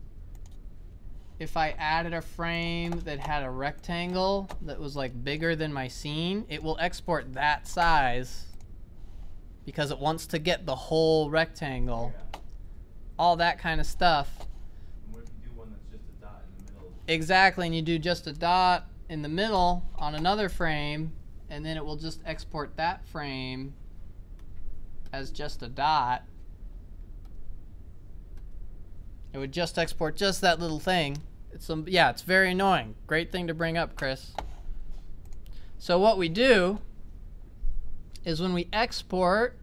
[SPEAKER 1] if I added a frame that had a rectangle that was like bigger than my scene, it will export that size because it wants to get the whole rectangle.
[SPEAKER 2] Yeah.
[SPEAKER 1] All that kind of stuff.
[SPEAKER 2] And what if you do one that's just a dot in the middle?
[SPEAKER 1] Exactly, and you do just a dot in the middle on another frame, and then it will just export that frame as just a dot. It would just export just that little thing. It's um, yeah, it's very annoying. Great thing to bring up, Chris. So what we do is when we export,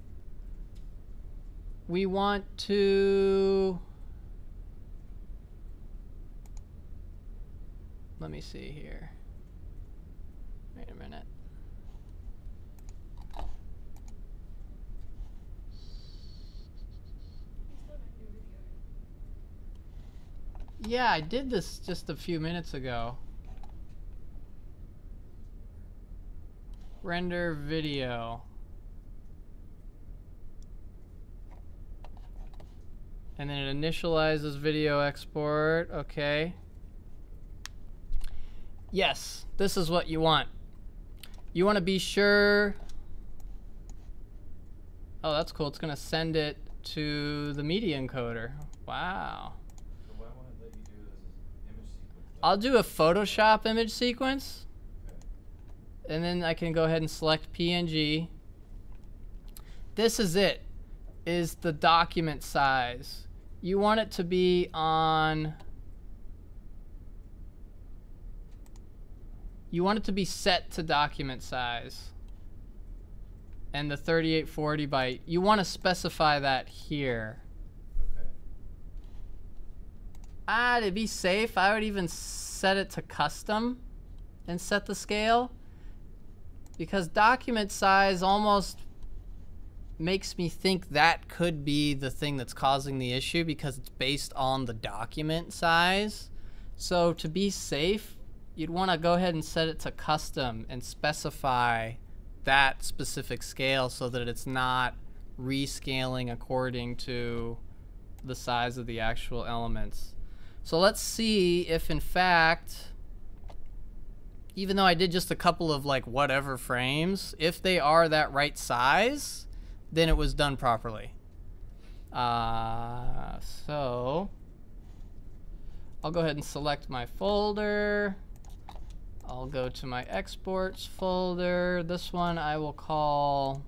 [SPEAKER 1] we want to, let me see here. Wait a minute. Yeah, I did this just a few minutes ago. Render video. And then it initializes video export. Okay. Yes, this is what you want. You want to be sure. Oh, that's cool. It's going to send it to the media encoder. Wow.
[SPEAKER 2] So why won't it let you do this as image sequence?
[SPEAKER 1] I'll do a Photoshop image sequence.
[SPEAKER 2] Okay.
[SPEAKER 1] And then I can go ahead and select P N G. This is it, is the document size. You want it to be on, you want it to be set to document size. And the thirty-eight forty by, you want to specify that here.
[SPEAKER 2] Okay.
[SPEAKER 1] Ah, to be safe, I would even set it to custom and set the scale. Because document size almost makes me think that could be the thing that's causing the issue because it's based on the document size. So to be safe, you'd want to go ahead and set it to custom and specify that specific scale so that it's not rescaling according to the size of the actual elements. So let's see if in fact, even though I did just a couple of like whatever frames, if they are that right size, then it was done properly. Uh, so I'll go ahead and select my folder. I'll go to my exports folder. This one I will call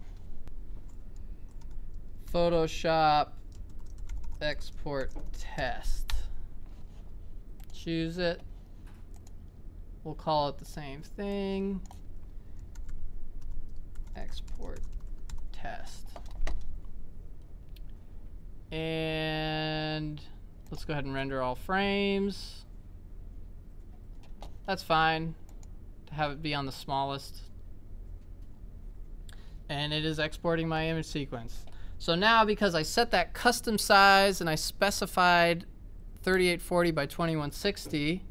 [SPEAKER 1] Photoshop export test. Choose it. We'll call it the same thing. Export test. And let's go ahead and render all frames. That's fine to have it be on the smallest. And it is exporting my image sequence. So now because I set that custom size and I specified thirty-eight forty by twenty-one sixty,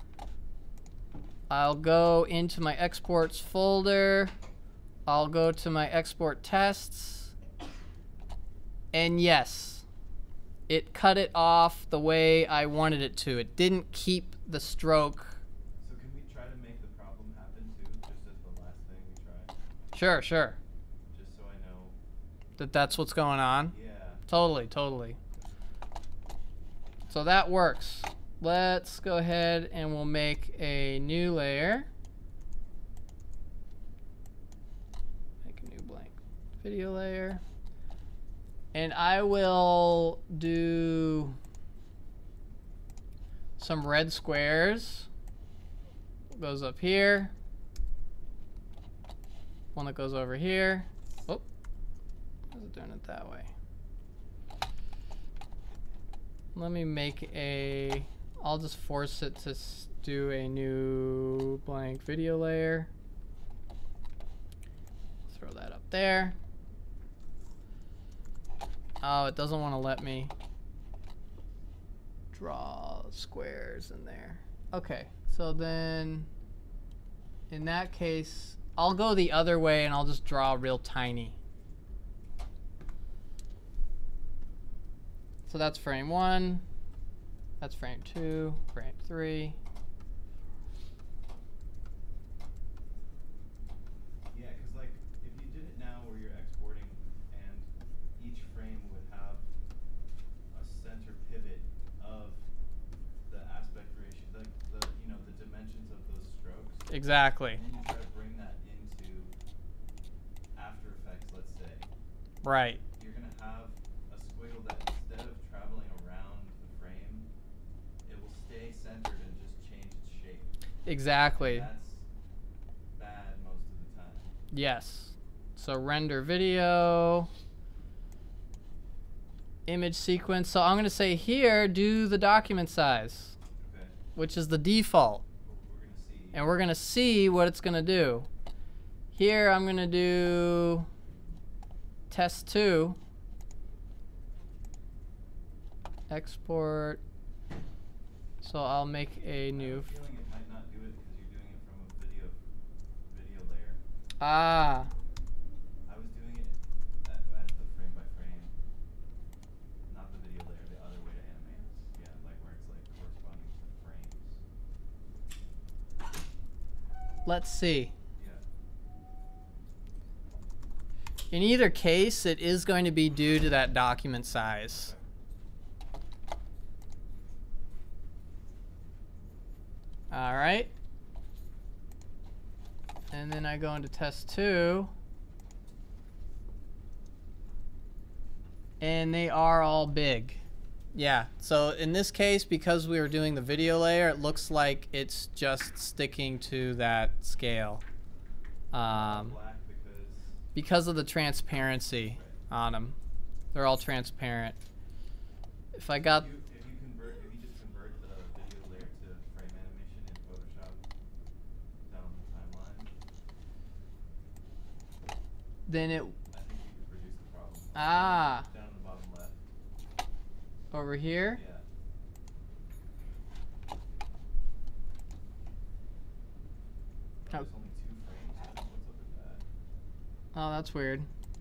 [SPEAKER 1] I'll go into my exports folder. I'll go to my export tests. And yes, it cut it off the way I wanted it to. It didn't keep the stroke.
[SPEAKER 2] So can we try to make the problem happen too, just as the last thing we tried?
[SPEAKER 1] Sure, sure.
[SPEAKER 2] Just so I know.
[SPEAKER 1] That that's what's going on.
[SPEAKER 2] Yeah.
[SPEAKER 1] Totally, totally. So that works. Let's go ahead and we'll make a new layer. Make a new blank video layer. And I will do, some red squares. Goes up here. One that goes over here. Oh, I was doing it that way. Let me make a, I'll just force it to s- do a new blank video layer. Throw that up there. Oh, it doesn't want to let me draw squares in there. Okay, so then in that case, I'll go the other way and I'll just draw real tiny. So that's frame one, that's frame two, frame three.
[SPEAKER 2] Yeah, because like if you did it now where you're exporting and each frame would have a center pivot of the aspect ratio, like the you know the dimensions of those strokes.
[SPEAKER 1] Exactly.
[SPEAKER 2] And then you try to bring that into After Effects, let's say.
[SPEAKER 1] Right.
[SPEAKER 2] You're gonna have a squiggle that instead of traveling around the frame, it will stay centered and just change its shape.
[SPEAKER 1] Exactly.
[SPEAKER 2] And that's bad most of the time.
[SPEAKER 1] Yes. So render video, image sequence. So I'm going to say here, do the document size,
[SPEAKER 2] Okay.
[SPEAKER 1] which is the default.
[SPEAKER 2] Well, we're gonna see.
[SPEAKER 1] And we're going to see what it's going to do. Here I'm going to do test two. Export. So I'll make a
[SPEAKER 2] I have
[SPEAKER 1] new.
[SPEAKER 2] a feeling it might not do it because you're doing it from a video video layer.
[SPEAKER 1] Ah.
[SPEAKER 2] I was doing it at, at the frame by frame, not the video layer, the other way to animate. Yeah, like where it's like corresponding to frames.
[SPEAKER 1] Let's see.
[SPEAKER 2] Yeah.
[SPEAKER 1] In either case, it is going to be due to that document size. All right. And then I go into test two. And they are all big. Yeah, so in this case, because we were doing the video layer, it looks like it's just sticking to that scale. Um,
[SPEAKER 2] Black because
[SPEAKER 1] because of the transparency on them. They're all transparent. If I got...
[SPEAKER 2] if you, if you convert if you just convert the video layer to frame animation in Photoshop down the timeline,
[SPEAKER 1] Then it...
[SPEAKER 2] I think you could produce the problem.
[SPEAKER 1] Ah.
[SPEAKER 2] Down in the bottom left.
[SPEAKER 1] Over here?
[SPEAKER 2] Yeah.
[SPEAKER 1] Oh.
[SPEAKER 2] There's only two frames. What's up with that?
[SPEAKER 1] Oh, that's weird.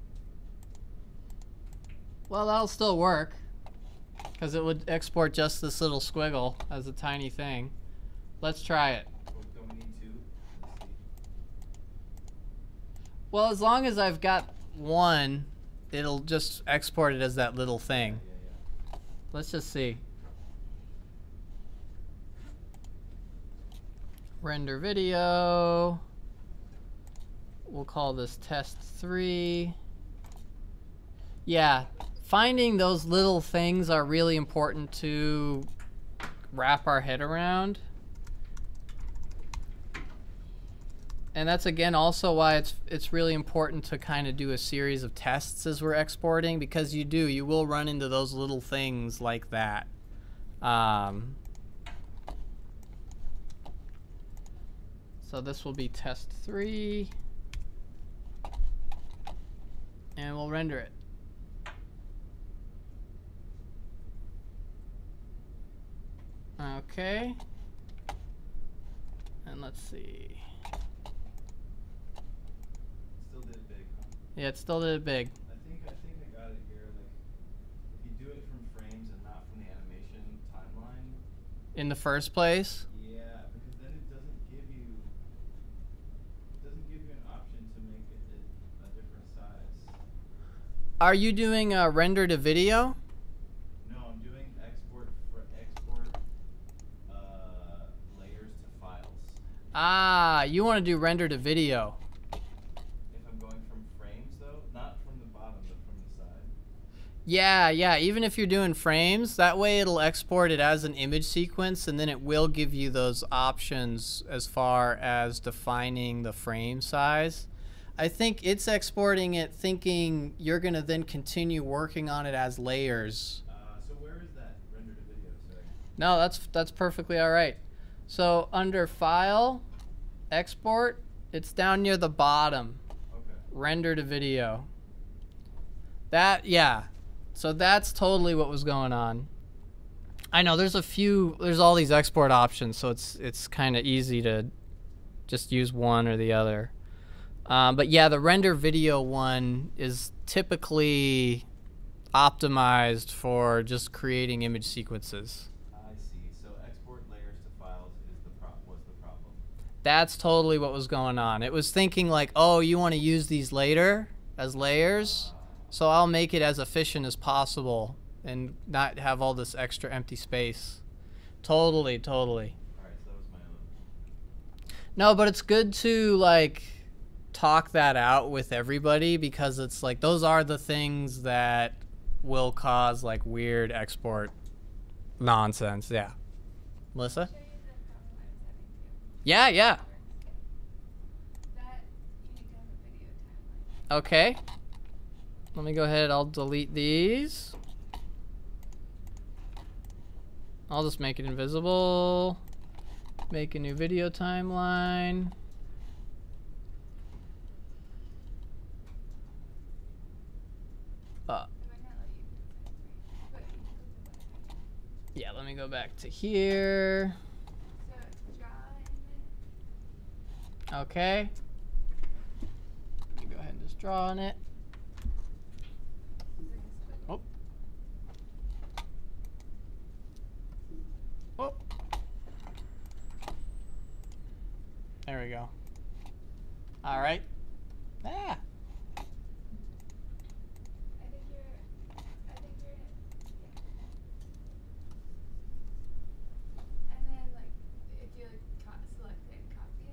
[SPEAKER 1] Well, that'll still work. Because it would export just this little squiggle as a tiny thing. Let's try it.
[SPEAKER 2] Oh, don't we need two? Let's see.
[SPEAKER 1] Well, as long as I've got one, it'll just export it as that little thing.
[SPEAKER 2] Yeah, yeah.
[SPEAKER 1] Let's just see. Render video. We'll call this test three. Yeah, finding those little things are really important to wrap our head around. And that's again also why it's it's really important to kind of do a series of tests as we're exporting, because you do, you will run into those little things like that. Um, so this will be test three. And we'll render it. Okay. And let's see.
[SPEAKER 2] Still did it big, huh?
[SPEAKER 1] Yeah, it still did it big.
[SPEAKER 2] I think I think I got it here. Like, if you do it from frames and not from the animation timeline.
[SPEAKER 1] In the first place?
[SPEAKER 2] Yeah, because then it doesn't give you. It doesn't give you an option to make it a different size.
[SPEAKER 1] Are you doing a render to video?
[SPEAKER 2] No, I'm doing export for export uh, layers to files.
[SPEAKER 1] Ah, you want to do render to video.
[SPEAKER 2] If I'm going from frames though, not from the bottom, but from the side.
[SPEAKER 1] Yeah, yeah, even if you're doing frames, that way it'll export it as an image sequence, and then it will give you those options as far as defining the frame size. I think it's exporting it thinking you're going to then continue working on it as layers.
[SPEAKER 2] Uh, so where is that render to video? Sorry.
[SPEAKER 1] No, that's that's perfectly all right. So under File, Export, it's down near the bottom.
[SPEAKER 2] Okay.
[SPEAKER 1] Render to video. That, yeah. So that's totally what was going on. I know there's a few, there's all these export options, so it's it's kind of easy to just use one or the other. Um, but yeah, the render video one is typically optimized for just creating image sequences.
[SPEAKER 2] I see. So export layers to files is the pro was the problem.
[SPEAKER 1] That's totally what was going on. It was thinking like, oh, you want to use these later as layers, so I'll make it as efficient as possible and not have all this extra empty space. Totally, totally.
[SPEAKER 2] All right, so that was my own.
[SPEAKER 1] No, but it's good to like talk that out with everybody, because it's like those are the things that will cause like weird export nonsense. Yeah. Melissa?
[SPEAKER 5] Show you the problem I was having too.
[SPEAKER 1] Yeah, yeah.
[SPEAKER 5] That you need to have a video timeline.
[SPEAKER 1] Okay. Let me go ahead. I'll delete these. I'll just make it invisible. Make a new video timeline. Uh,
[SPEAKER 5] It might not let you do it, but you can go to that.
[SPEAKER 1] yeah, let me go back to here.
[SPEAKER 5] So draw in it.
[SPEAKER 1] Okay. Let me go ahead and just draw on it.
[SPEAKER 5] It's like a squiggle.
[SPEAKER 1] Oh. Oh. There we go. All right. Ah.
[SPEAKER 5] I think you're. I think you're. Yeah. And then like, if you like co select it and copy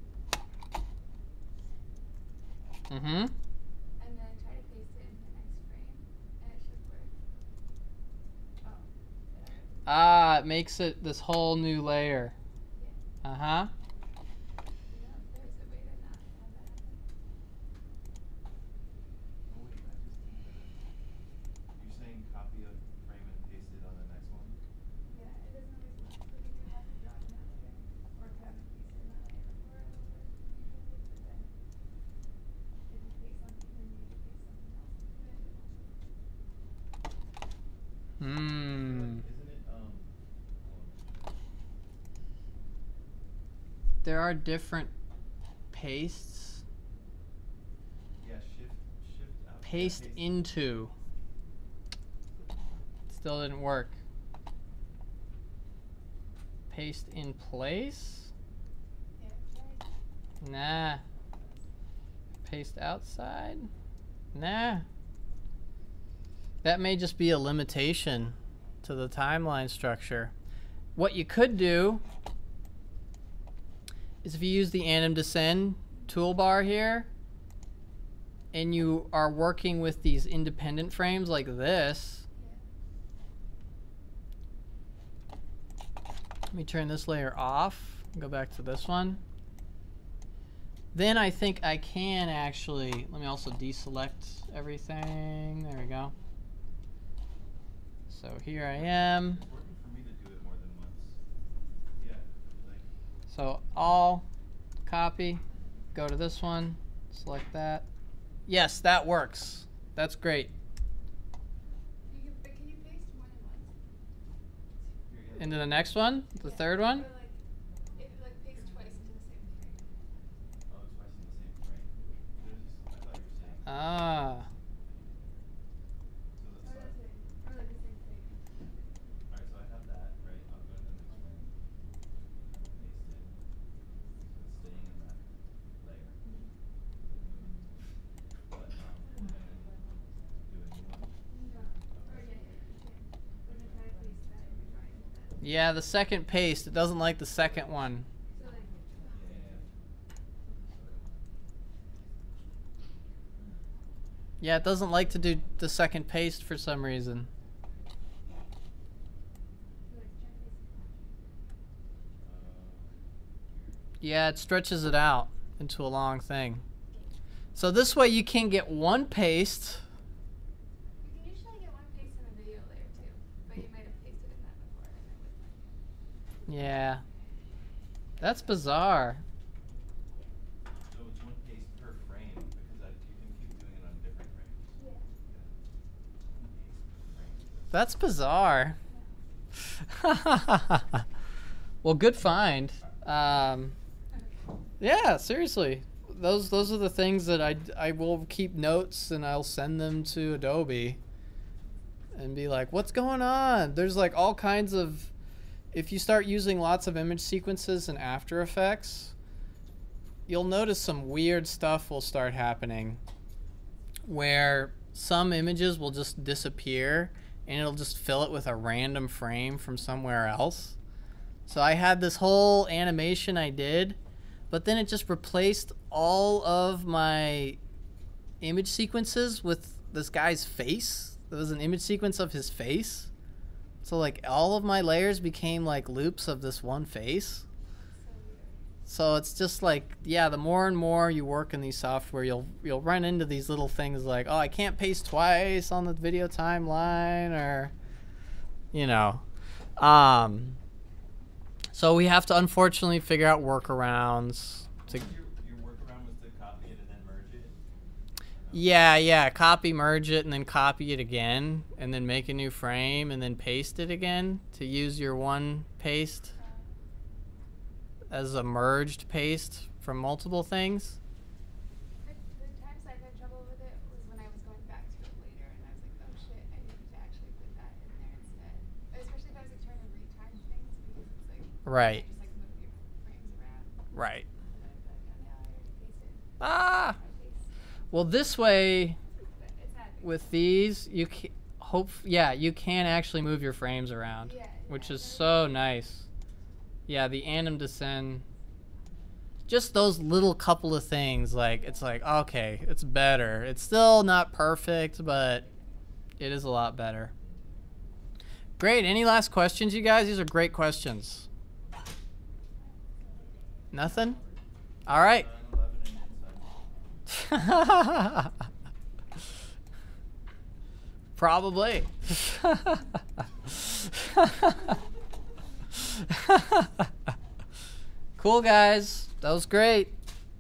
[SPEAKER 5] it,
[SPEAKER 1] Mm-hmm.
[SPEAKER 5] and then try to paste it into the next frame, and it should work. Oh. It already-
[SPEAKER 1] Ah, it makes it this whole new layer.
[SPEAKER 5] Yeah.
[SPEAKER 1] Uh-huh.
[SPEAKER 5] You know, if there's a way to not have that happen.
[SPEAKER 2] Oh wait, I just did that. You're saying copy a frame and paste it on the next one?
[SPEAKER 5] Yeah, it doesn't always work. Like if you have it drawn in that layer, or if you haven't pasted in that layer before, it'll work usually. But then, if you paste something, then you need to paste something else into it. It won't work.
[SPEAKER 1] Hmm.
[SPEAKER 2] Isn't it um? hold on.
[SPEAKER 1] There are different pastes.
[SPEAKER 2] Yeah, shift shift out. yeah,
[SPEAKER 1] Paste into. Still didn't work. Paste in place?
[SPEAKER 5] Yeah, try.
[SPEAKER 1] Nah. Paste outside? Nah. That may just be a limitation to the timeline structure. What you could do is if you use the anim descend toolbar here, and you are working with these independent frames like this.
[SPEAKER 5] Yeah.
[SPEAKER 1] Let me turn this layer off, go back to this one. Then I think I can actually, let me also deselect everything. There we go. So here I am.
[SPEAKER 2] It's working for me to do it more than once. Yeah, like
[SPEAKER 1] So all copy, go to this one, select that. Yes, that works. That's great.
[SPEAKER 5] You can, but can you paste more than once?
[SPEAKER 2] here, yeah.
[SPEAKER 1] Into the next one, the
[SPEAKER 5] Yeah.
[SPEAKER 1] third one.
[SPEAKER 5] Or like, if like paste twice into the same frame.
[SPEAKER 2] Oh, it's twice in the same frame. There's just, I thought you were saying.
[SPEAKER 1] Ah.
[SPEAKER 2] So
[SPEAKER 5] Or
[SPEAKER 2] that's
[SPEAKER 5] that's it. Or like the same frame.
[SPEAKER 2] all right. So I have that right. I'll go to the next frame. Paste in. So it's staying in that layer. But um, and then do a new one.
[SPEAKER 5] No. Or yeah, yeah, you can. But then try to paste that image right into that.
[SPEAKER 1] Yeah, the second paste, it doesn't like the second one.
[SPEAKER 5] So like.
[SPEAKER 2] Yeah.
[SPEAKER 1] Yeah, it doesn't like to do the second paste for some reason. Yeah, it stretches it out into a long thing. So this way you can get one paste.
[SPEAKER 5] You can usually get one paste in a video layer too, but you might have pasted in that before and it wouldn't let you.
[SPEAKER 1] Yeah. That's bizarre.
[SPEAKER 2] So it's one paste per frame because that, you can keep doing it on different frames.
[SPEAKER 5] Yeah.
[SPEAKER 2] One paste per frame.
[SPEAKER 1] That's bizarre. Well, good find. Um, yeah, seriously. Those those are the things that I, I will keep notes and I'll send them to Adobe and be like, what's going on? There's like all kinds of, if you start using lots of image sequences in After Effects, you'll notice some weird stuff will start happening where some images will just disappear and it'll just fill it with a random frame from somewhere else. So I had this whole animation I did, but then it just replaced all of my image sequences with this guy's face. There was an image sequence of his face. So like all of my layers became like loops of this one face. So it's just like, yeah, the more and more you work in these software, you'll you'll run into these little things like, oh, I can't paste twice on the video timeline, or, you know. Um, so we have to unfortunately figure out workarounds. To
[SPEAKER 2] Your, your workaround was to copy it and then merge it?
[SPEAKER 1] yeah, yeah, copy, merge it, and then copy it again, and then make a new frame, and then paste it again to use your one paste as a merged paste from multiple things.
[SPEAKER 5] The, the times I've had trouble with it was when I was going back to it later and I was like, oh shit, I need to actually put that in there instead. Especially if I was like trying to retime things because it's like,
[SPEAKER 1] Right.
[SPEAKER 5] you just like move your frames around.
[SPEAKER 1] Right.
[SPEAKER 5] And then I'd be like, oh no, I already pasted.
[SPEAKER 1] Ah!
[SPEAKER 5] My paste.
[SPEAKER 1] Well, this way,
[SPEAKER 5] But it's not big.
[SPEAKER 1] with these, you can hope, yeah, you can actually move your frames around,
[SPEAKER 5] Yeah,
[SPEAKER 1] which
[SPEAKER 5] yeah,
[SPEAKER 1] is
[SPEAKER 5] that
[SPEAKER 1] so
[SPEAKER 5] is-
[SPEAKER 1] nice. Yeah, the anim descend, just those little couple of things, like, it's like, okay, it's better. It's still not perfect, but it is a lot better. Great. Any last questions, you guys? These are great questions. Nothing? All right.
[SPEAKER 2] nine eleven and inside.
[SPEAKER 1] Probably. Cool, guys. That was great.